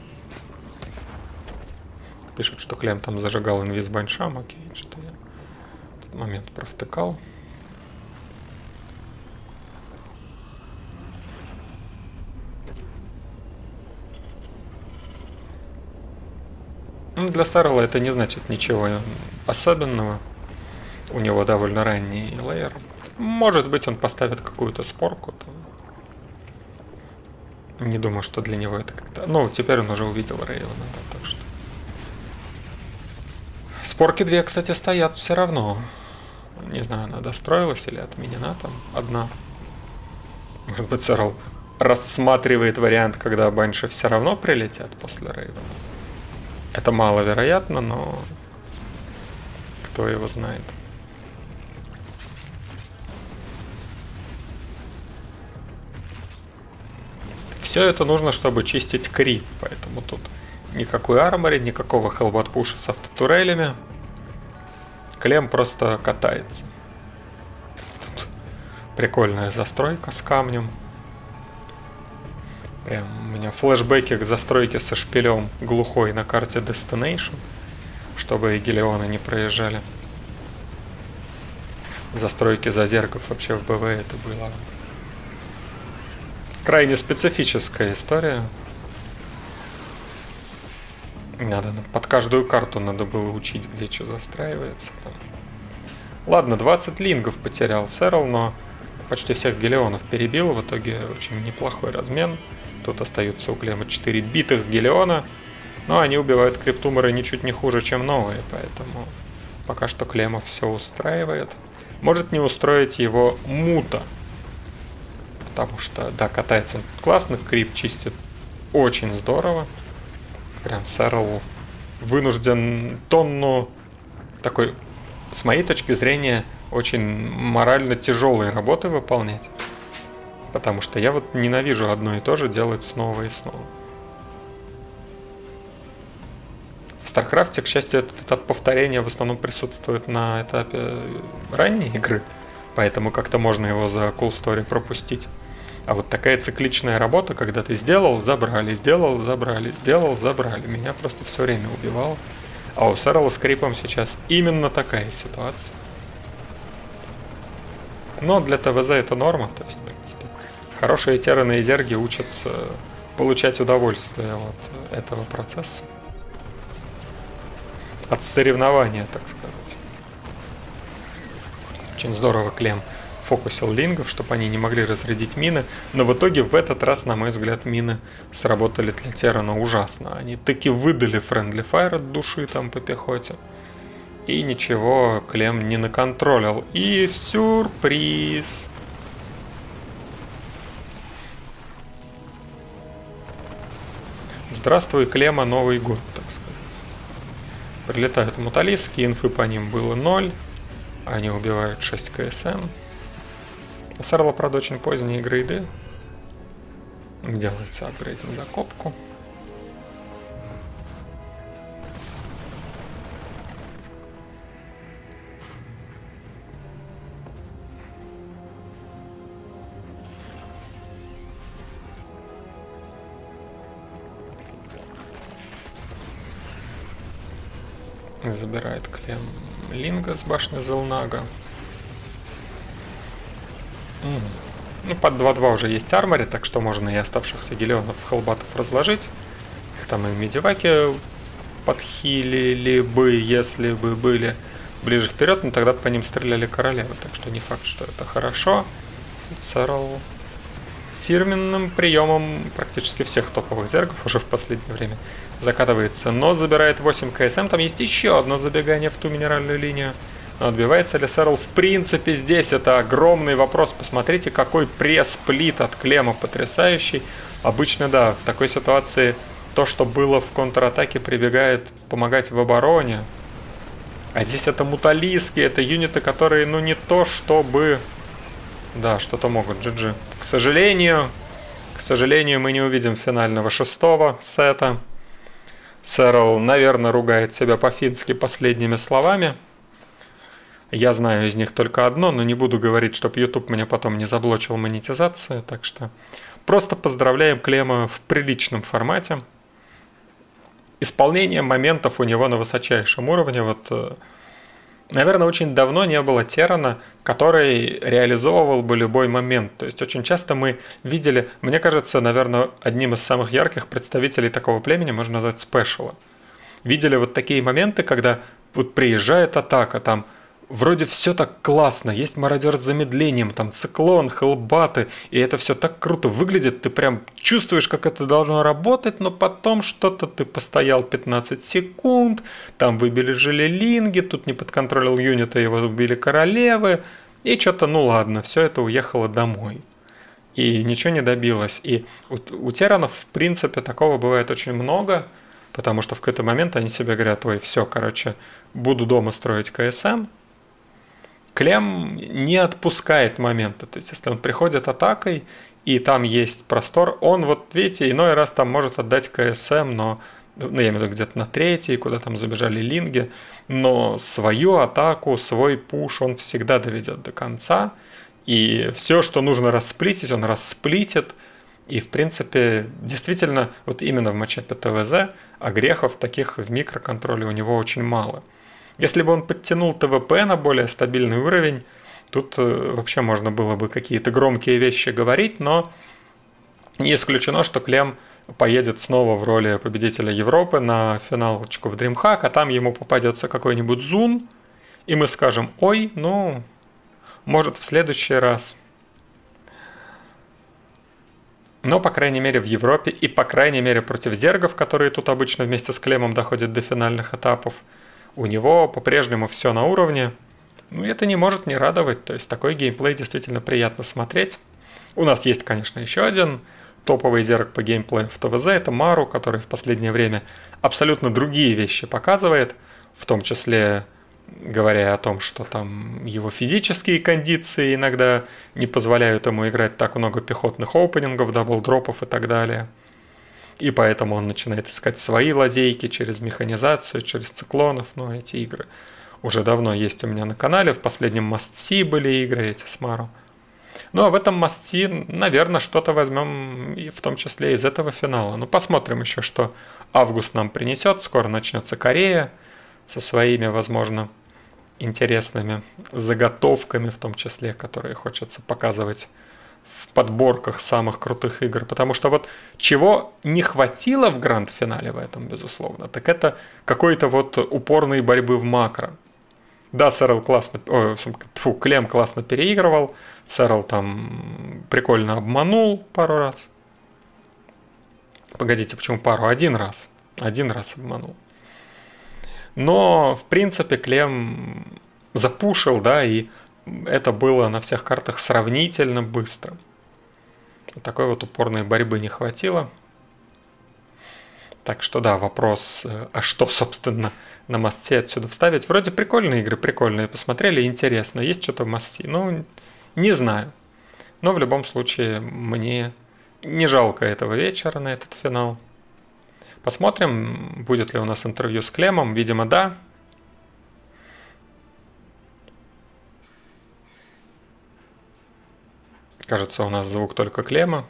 Пишут, что Клем там зажигал инвиз баншам. Окей, что я этот момент провтыкал. Ну, для Сэрла это не значит ничего особенного. У него довольно ранний лейер. Может быть, он поставит какую-то спорку. То... Не думаю, что для него это как-то... Ну, теперь он уже увидел Рейвена, да, так что... Спорки две, кстати, стоят все равно. Не знаю, она достроилась или отменена там одна. Может быть, Сэрл рассматривает вариант, когда банши все равно прилетят после Рейвена. Это маловероятно, но кто его знает. Все это нужно, чтобы чистить крип, поэтому тут никакой армори, никакого хелбот-пуша с автотурелями. Клем просто катается. Тут прикольная застройка с камнем. Прям меня флешбеки к застройке со шпилем глухой на карте Destination, чтобы и Гелионы не проезжали. Застройки зазерков вообще в БВ это было крайне специфическая история. Надо под каждую карту надо было учить, где что застраивается. Там. Ладно, двадцать лингов потерял Сэрл, но почти всех Гелионов перебил. В итоге очень неплохой размен. Тут остаются у Клема четыре битых Гелиона. Но они убивают криптумеры ничуть не хуже, чем новые. Поэтому пока что Клема все устраивает. Может не устроить его Мута. Потому что, да, катается он классно, крип чистит очень здорово. Прям Сэрл вынужден тонну такой, с моей точки зрения, очень морально тяжелой работы выполнять. Потому что я вот ненавижу одно и то же делать снова и снова. В Старкрафте, к счастью, этот этап повторения в основном присутствует на этапе ранней игры. Поэтому как-то можно его за Cool Story пропустить. А вот такая цикличная работа, когда ты сделал, забрали, сделал, забрали, сделал, забрали. Меня просто все время убивало. А у Сэрла с крипом сейчас именно такая ситуация. Но для ТВЗ это норма. То есть, в принципе, хорошие терраны и зерги учатся получать удовольствие от этого процесса. От соревнования, так сказать. Очень здорово Клем фокусил лингов, чтобы они не могли разрядить мины. Но в итоге в этот раз, на мой взгляд, мины сработали для Террана ужасно. Они таки выдали Friendly Fire от души там по пехоте. И ничего Клем не наконтролил. И сюрприз! Здравствуй, Клема, Новый год, так сказать. Прилетают муталиски, инфы по ним было ноль. Они убивают шесть КСМ. У Сэрла, правда, очень поздние грейды. Делается апгрейд на закопку. Забирает Клем Линга с башни Зелнага. Mm. Ну, под два-два уже есть армори, так что можно и оставшихся гелионов хелбатов разложить. Их там и медиваки подхилили бы, если бы были ближе вперед, но тогда по ним стреляли королевы, так что не факт, что это хорошо. Сэрл фирменным приемом практически всех топовых зергов уже в последнее время закатывается, но забирает восемь КСМ. Там есть еще одно забегание в ту минеральную линию. Но отбивается ли Сэрл в принципе здесь? Это огромный вопрос. Посмотрите, какой пресс-сплит от Клема потрясающий. Обычно, да, в такой ситуации то, что было в контратаке, прибегает помогать в обороне. А здесь это муталиски, это юниты, которые, ну, не то чтобы... Да, что-то могут, джи джи. К сожалению, к сожалению, мы не увидим финального шестого сета. Сэрл, наверное, ругает себя по-фински последними словами. Я знаю из них только одно, но не буду говорить, чтобы YouTube меня потом не заблочил монетизацию. Так что просто поздравляем Клема в приличном формате. Исполнение моментов у него на высочайшем уровне. Вот, наверное, очень давно не было Террана, который реализовывал бы любой момент. То есть очень часто мы видели, мне кажется, наверное, одним из самых ярких представителей такого племени можно назвать Спешала. Видели вот такие моменты, когда вот приезжает атака, там вроде все так классно, есть мародер с замедлением, там циклон, хелбаты, и это все так круто выглядит, ты прям чувствуешь, как это должно работать, но потом что-то ты постоял пятнадцать секунд, там выбили желелинги, тут не подконтролил юнита, его убили королевы, и что-то, ну ладно, все это уехало домой. И ничего не добилось. И у, у Терранов, в принципе, такого бывает очень много, потому что в какой-то момент они себе говорят, ой, все, короче, буду дома строить КСМ. Клем не отпускает момента, то есть если он приходит атакой, и там есть простор, он вот, видите, иной раз там может отдать КСМ, но, ну, я имею в виду где-то на третий, куда там забежали линги, но свою атаку, свой пуш он всегда доведет до конца, и все, что нужно рассплитить, он рассплитит, И, в принципе, действительно, вот именно в матчапе ТВЗ огрехов таких в микроконтроле у него очень мало. Если бы он подтянул ТВП на более стабильный уровень, тут вообще можно было бы какие-то громкие вещи говорить, но не исключено, что Клем поедет снова в роли победителя Европы на финалочку в DreamHack, а там ему попадется какой-нибудь Зун, и мы скажем: ой, ну, может, в следующий раз. Но, по крайней мере, в Европе и, по крайней мере, против зергов, которые тут обычно вместе с Клемом доходят до финальных этапов, у него по-прежнему все на уровне. Ну, это не может не радовать, то есть такой геймплей действительно приятно смотреть. У нас есть, конечно, еще один топовый зерг по геймплею в ТВЗ, это Мару, который в последнее время абсолютно другие вещи показывает, в том числе говоря о том, что там его физические кондиции иногда не позволяют ему играть так много пехотных опенингов, даблдропов и так далее. И поэтому он начинает искать свои лазейки через механизацию, через циклонов, но эти игры уже давно есть у меня на канале, в последнем Must-See были игры эти с Мару. Ну а в этом Must-See, наверное, что-то возьмем и в том числе из этого финала. Ну посмотрим еще, что август нам принесет. Скоро начнется Корея со своими, возможно, интересными заготовками, в том числе, которые хочется показывать в подборках самых крутых игр. Потому что вот чего не хватило в гранд-финале в этом, безусловно, так это какой-то вот упорной борьбы в макро. Да, Сэрл классно, ой, фу, Клем классно переигрывал, Сэрл там прикольно обманул пару раз. Погодите, почему пару? Один раз. Один раз обманул. Но, в принципе, Клем запушил, да, и это было на всех картах сравнительно быстро. Такой вот упорной борьбы не хватило. Так что да, вопрос, а что, собственно, на Must-See отсюда вставить? Вроде прикольные игры, прикольные, посмотрели, интересно. Есть что-то в Must-See? Ну, не знаю. Но в любом случае, мне не жалко этого вечера на этот финал. Посмотрим, будет ли у нас интервью с Клемом. Видимо, да. Кажется, у нас звук только Клема.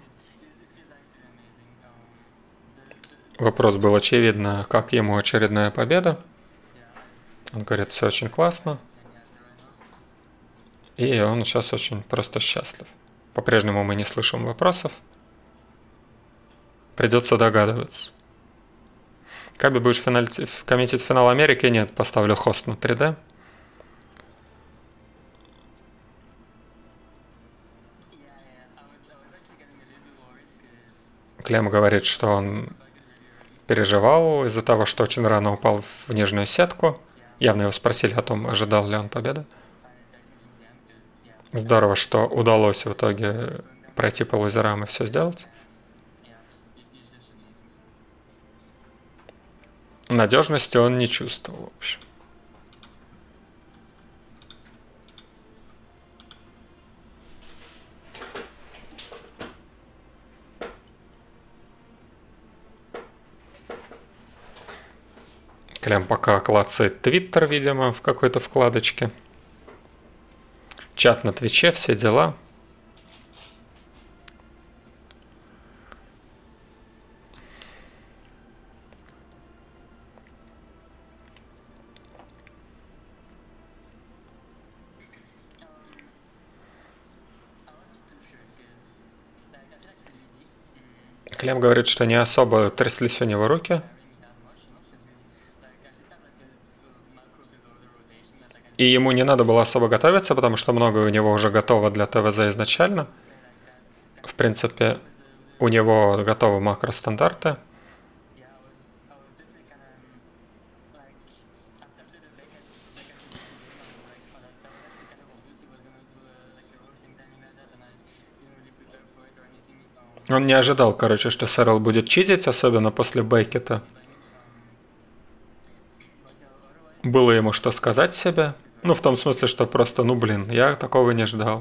Вопрос был очевидно, как ему очередная победа. Он говорит, все очень классно. И он сейчас очень просто счастлив. По-прежнему мы не слышим вопросов. Придется догадываться. Каби, будешь финаль... комментить финал Америки? Нет, поставлю хост на три дэ. Клем говорит, что он переживал из-за того, что очень рано упал в нижнюю сетку. Явно его спросили о том, ожидал ли он победы. Здорово, что удалось в итоге пройти по лузерам и все сделать. Надежности он не чувствовал, в общем. Клем пока клацает Твиттер, видимо, в какой-то вкладочке. Чат на Твиче, все дела. Клем говорит, что не особо тряслись у него руки. И ему не надо было особо готовиться, потому что многое у него уже готово для ТВЗ изначально. В принципе, у него готовы макростандарты. Он не ожидал, короче, что Сэрл будет читить, особенно после Бейкета. Было ему что сказать себе. Ну, в том смысле, что просто, ну, блин, я такого не ждал.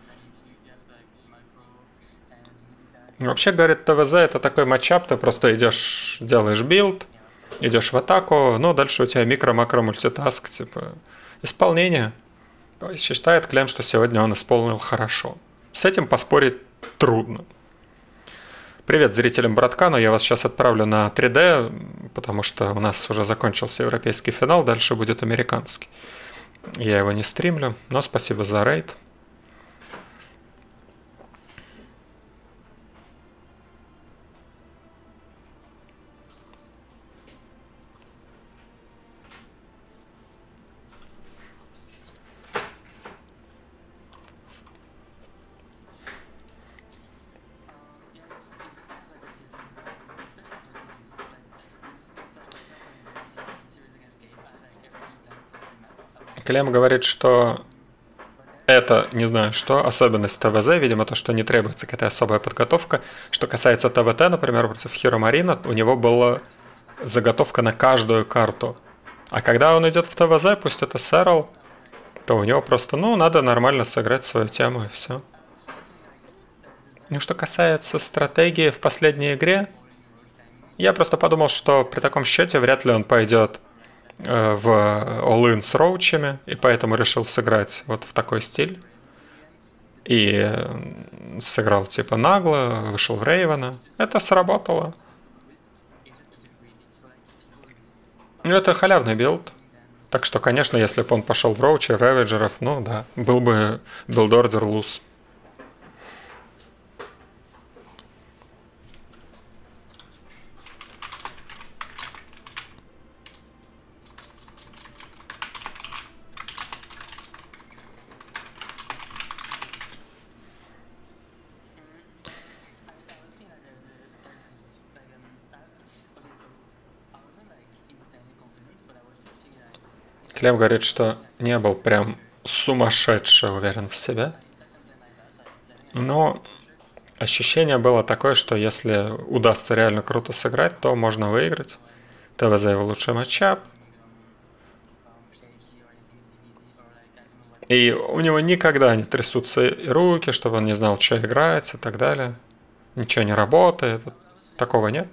Вообще, говорит, ТВЗ это такой матчап, ты просто идешь, делаешь билд, идешь в атаку, ну, дальше у тебя микро-макро-мультитаск, типа, исполнение. Считает Клем, что сегодня он исполнил хорошо. С этим поспорить трудно. Привет зрителям Браткана, я вас сейчас отправлю на три дэ, потому что у нас уже закончился европейский финал, дальше будет американский. Я его не стримлю, но спасибо за рейд. Клем говорит, что это, не знаю что, особенность ТВЗ, видимо, то, что не требуется какая-то особая подготовка. Что касается ТВТ, например, против Хиро Марина, у него была заготовка на каждую карту. А когда он идет в ТВЗ, пусть это Сэрл, то у него просто, ну, надо нормально сыграть свою тему и все. Ну, что касается стратегии в последней игре, я просто подумал, что при таком счете вряд ли он пойдет в all-in с роучами, и поэтому решил сыграть вот в такой стиль. И сыграл типа нагло, вышел в Рейвена. Это сработало. Ну, это халявный билд. Так что, конечно, если бы он пошел в роучи, реведжеров, ну да, был бы билд-ордер луз. Клем говорит, что не был прям сумасшедше уверен в себе. Но ощущение было такое, что если удастся реально круто сыграть, то можно выиграть. ТВЗ его лучший матчап. И у него никогда не трясутся руки, чтобы он не знал, что играется и так далее. Ничего не работает. Такого нет.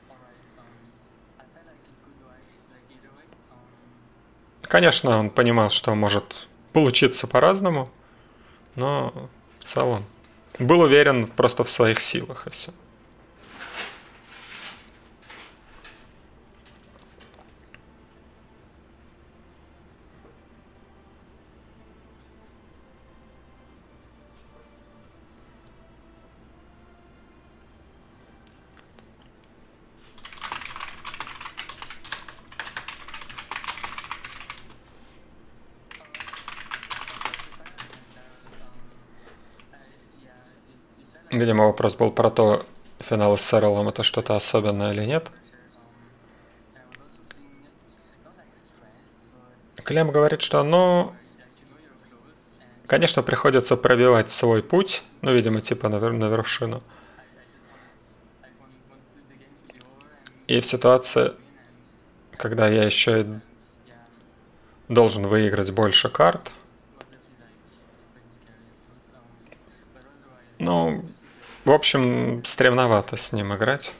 Конечно, он понимал, что может получиться по-разному, но в целом был уверен просто в своих силах и все. Видимо, вопрос был про то, финалы с Сэролом это что-то особенное или нет. Клем говорит, что, ну, конечно, приходится пробивать свой путь, ну, видимо, типа на, вер- на вершину. И в ситуации, когда я еще и должен выиграть больше карт, ну, в общем, стремновато с ним играть.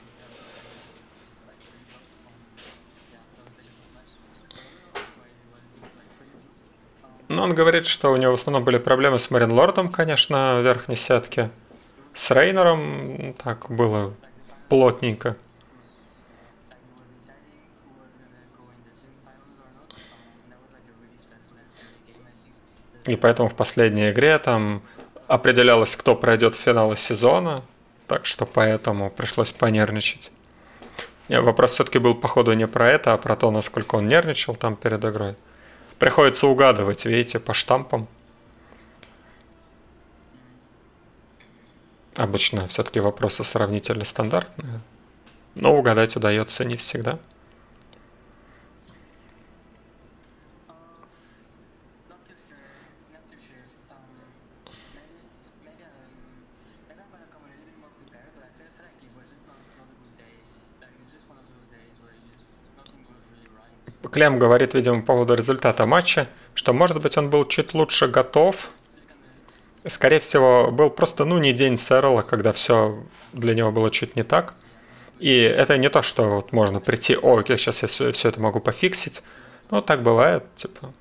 Но он говорит, что у него в основном были проблемы с Маринлордом, конечно, в верхней сетке. С Рейнером так было плотненько. И поэтому в последней игре там определялось, кто пройдет в финалы сезона. Так что поэтому пришлось понервничать. Не, вопрос все-таки был, походу, не про это, а про то, насколько он нервничал там перед игрой. Приходится угадывать, видите, по штампам. Обычно все-таки вопросы сравнительно стандартные. Но угадать удается не всегда. Клем говорит, видимо, по поводу результата матча, что, может быть, он был чуть лучше готов. Скорее всего, был просто, ну, не день Сэрла, когда все для него было чуть не так. И это не то, что вот можно прийти, о, окей, сейчас я все, все это могу пофиксить. Ну, так бывает, типа.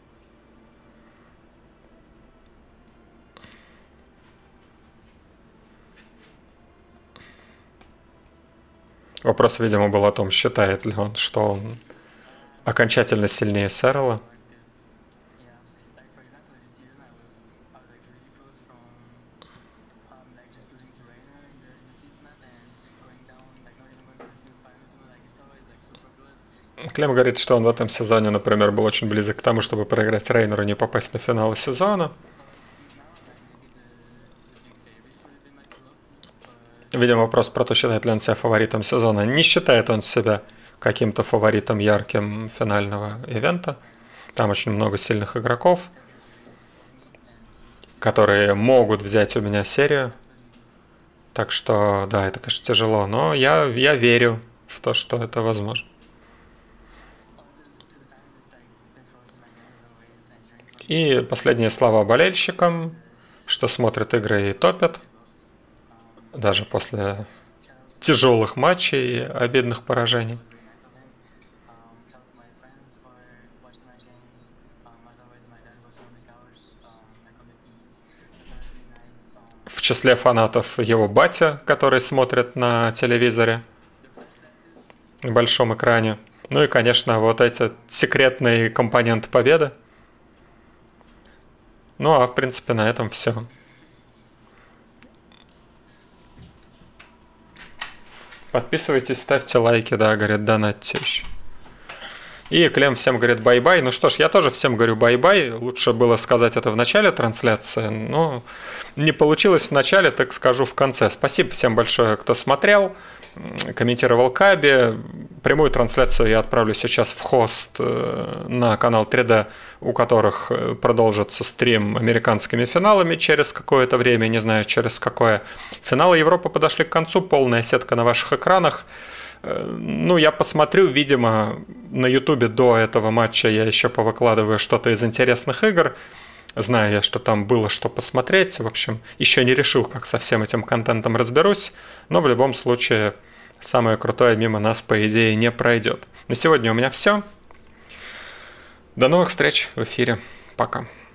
Вопрос, видимо, был о том, считает ли он, что он окончательно сильнее Сэрла. Клем говорит, что он в этом сезоне, например, был очень близок к тому, чтобы проиграть Рейнеру и не попасть на финал сезона. Видимо, вопрос про то, считает ли он себя фаворитом сезона. Не считает он себя каким-то фаворитом ярким финального ивента. Там очень много сильных игроков, которые могут взять у меня серию. Так что, да, это, конечно, тяжело, но я, я верю в то, что это возможно. И последние слова болельщикам, что смотрят игры и топят, даже после тяжелых матчей и обидных поражений. В числе фанатов его батя, который смотрит на телевизоре, на большом экране. Ну и, конечно, вот эти секретные компоненты победы. Ну а в принципе на этом все. Подписывайтесь, ставьте лайки, да, говорит, донатьте еще. И Клем всем говорит бай-бай. Ну что ж, я тоже всем говорю бай-бай. Лучше было сказать это в начале трансляции, но не получилось в начале, так скажу в конце. Спасибо всем большое, кто смотрел, комментировал Каби. Прямую трансляцию я отправлю сейчас в хост на канал три дэ, у которых продолжится стрим американскими финалами через какое-то время, не знаю через какое. Финалы Европы подошли к концу, полная сетка на ваших экранах. Ну, я посмотрю, видимо, на ютубе до этого матча я еще повыкладываю что-то из интересных игр. Знаю я, что там было что посмотреть. В общем, еще не решил, как со всем этим контентом разберусь. Но в любом случае, самое крутое мимо нас, по идее, не пройдет. На сегодня у меня все. До новых встреч в эфире. Пока.